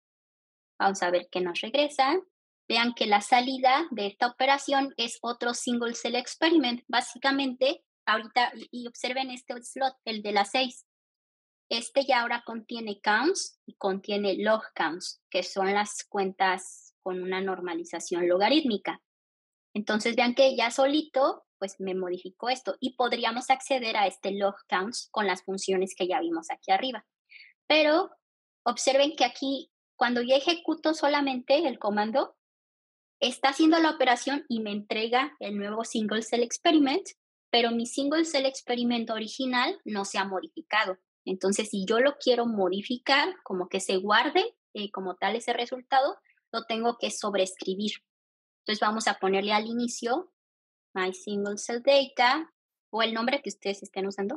Vamos a ver qué nos regresa. Vean que la salida de esta operación es otro Single Cell Experiment. Básicamente, ahorita, y observen este slot, el de las seis. Este ya ahora contiene counts y contiene log counts, que son las cuentas con una normalización logarítmica. Entonces, vean que ya solito, pues me modificó esto y podríamos acceder a este log counts con las funciones que ya vimos aquí arriba. Pero observen que aquí, cuando yo ejecuto solamente el comando, está haciendo la operación y me entrega el nuevo Single Cell Experiment, pero mi Single Cell Experiment original no se ha modificado. Entonces, si yo lo quiero modificar, como que se guarde eh, como tal ese resultado, lo tengo que sobreescribir. Entonces, vamos a ponerle al inicio My Single Cell Data o el nombre que ustedes estén usando,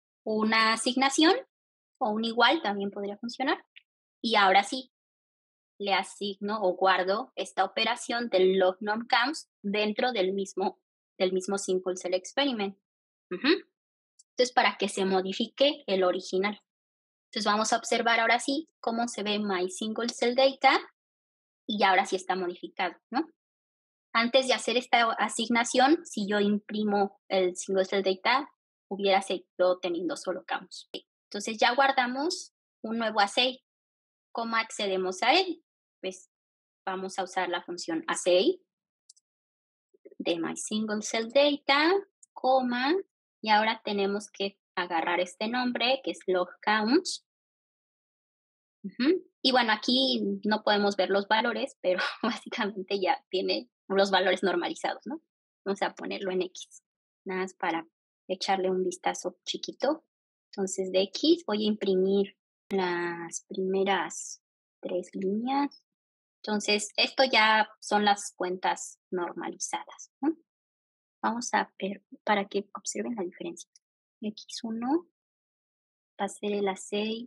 una asignación o un igual también podría funcionar. Y ahora sí, le asigno o guardo esta operación del log norm counts dentro del mismo, del mismo single cell experiment. Uh-huh. Entonces, para que se modifique el original. Entonces, vamos a observar ahora sí cómo se ve my single cell data y ahora sí está modificado, ¿no? Antes de hacer esta asignación, si yo imprimo el single cell data, hubiera seguido teniendo solo counts. Entonces, ya guardamos un nuevo assay. ¿Cómo accedemos a él? Pues vamos a usar la función assay de my single cell data, coma, y ahora tenemos que agarrar este nombre que es log counts. Uh-huh. Y bueno, aquí no podemos ver los valores, pero básicamente ya tiene los valores normalizados, ¿no? Vamos a ponerlo en X, nada más para echarle un vistazo chiquito. Entonces de X voy a imprimir las primeras tres líneas. Entonces esto ya son las cuentas normalizadas, ¿no? Vamos a ver para que observen la diferencia. X uno va a ser el assay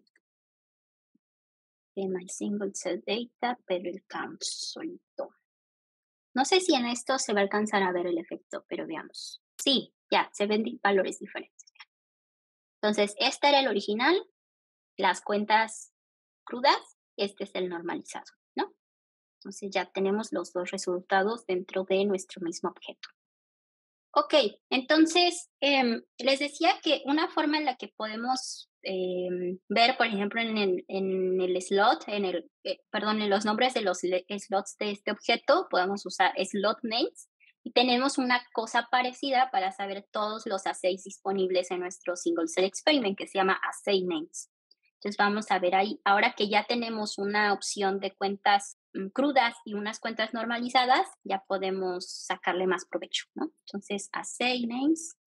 de my single cell data, pero el count solito. No sé si en esto se va a alcanzar a ver el efecto, pero veamos. Sí, ya, se ven valores diferentes. Entonces, este era el original, las cuentas crudas, este es el normalizado, ¿no? Entonces ya tenemos los dos resultados dentro de nuestro mismo objeto. Ok, entonces eh, les decía que una forma en la que podemos eh, ver, por ejemplo, en el, en el slot, en el, eh, perdón, en los nombres de los slots de este objeto, podemos usar slot names y tenemos una cosa parecida para saber todos los assays disponibles en nuestro single cell experiment que se llama assay names. Entonces vamos a ver ahí, ahora que ya tenemos una opción de cuentas um, crudas y unas cuentas normalizadas, ya podemos sacarle más provecho, ¿no? Entonces, assay names,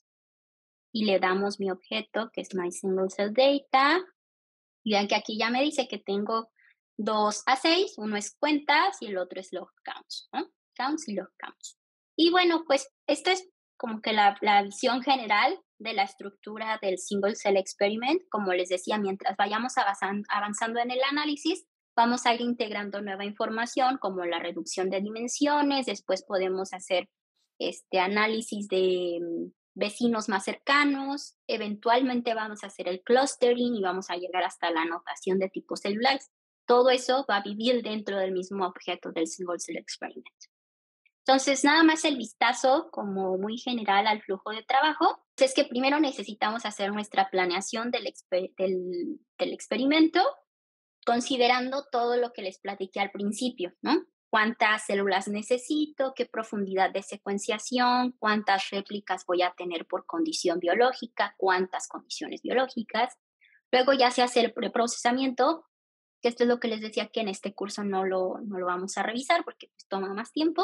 y le damos mi objeto, que es my single cell data, y vean que aquí ya me dice que tengo dos assays, uno es cuentas y el otro es log counts, ¿no? Counts y log counts. Y bueno, pues esto es como que la, la visión general de la estructura del single cell experiment. Como les decía, mientras vayamos avanzando, avanzando en el análisis, vamos a ir integrando nueva información como la reducción de dimensiones, después podemos hacer este análisis de um, vecinos más cercanos, eventualmente vamos a hacer el clustering y vamos a llegar hasta la anotación de tipos celulares. Todo eso va a vivir dentro del mismo objeto del single cell experiment. Entonces, nada más el vistazo como muy general al flujo de trabajo, es que primero necesitamos hacer nuestra planeación del, exper del, del experimento, considerando todo lo que les platiqué al principio, ¿no? Cuántas células necesito, qué profundidad de secuenciación, cuántas réplicas voy a tener por condición biológica, cuántas condiciones biológicas. Luego ya se hace el preprocesamiento, que esto es lo que les decía que en este curso no lo, no lo vamos a revisar porque pues, toma más tiempo.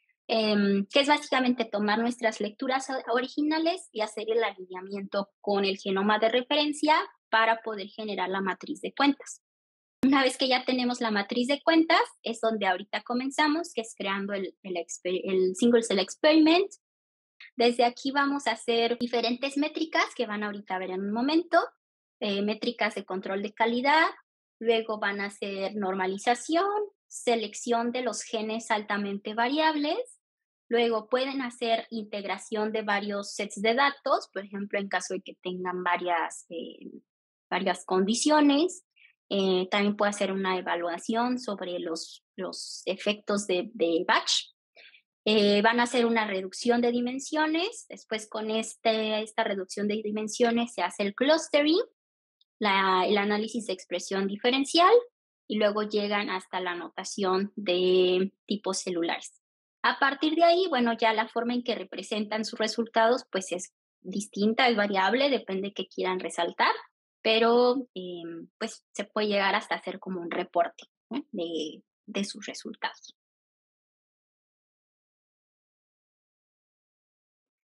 Eh, que es básicamente tomar nuestras lecturas originales y hacer el alineamiento con el genoma de referencia para poder generar la matriz de cuentas. Una vez que ya tenemos la matriz de cuentas, es donde ahorita comenzamos, que es creando el, el, el single cell experiment. Desde aquí vamos a hacer diferentes métricas que van ahorita a ver en un momento, eh, métricas de control de calidad, luego van a ser normalización, selección de los genes altamente variables. Luego pueden hacer integración de varios sets de datos, por ejemplo, en caso de que tengan varias, eh, varias condiciones. Eh, también puede hacer una evaluación sobre los, los efectos de, de batch. Eh, van a hacer una reducción de dimensiones. Después con este, esta reducción de dimensiones se hace el clustering, la, el análisis de expresión diferencial y luego llegan hasta la anotación de tipos celulares. A partir de ahí, bueno, ya la forma en que representan sus resultados pues es distinta, es variable, depende de qué quieran resaltar, pero eh, pues se puede llegar hasta hacer como un reporte, ¿no? de, de sus resultados.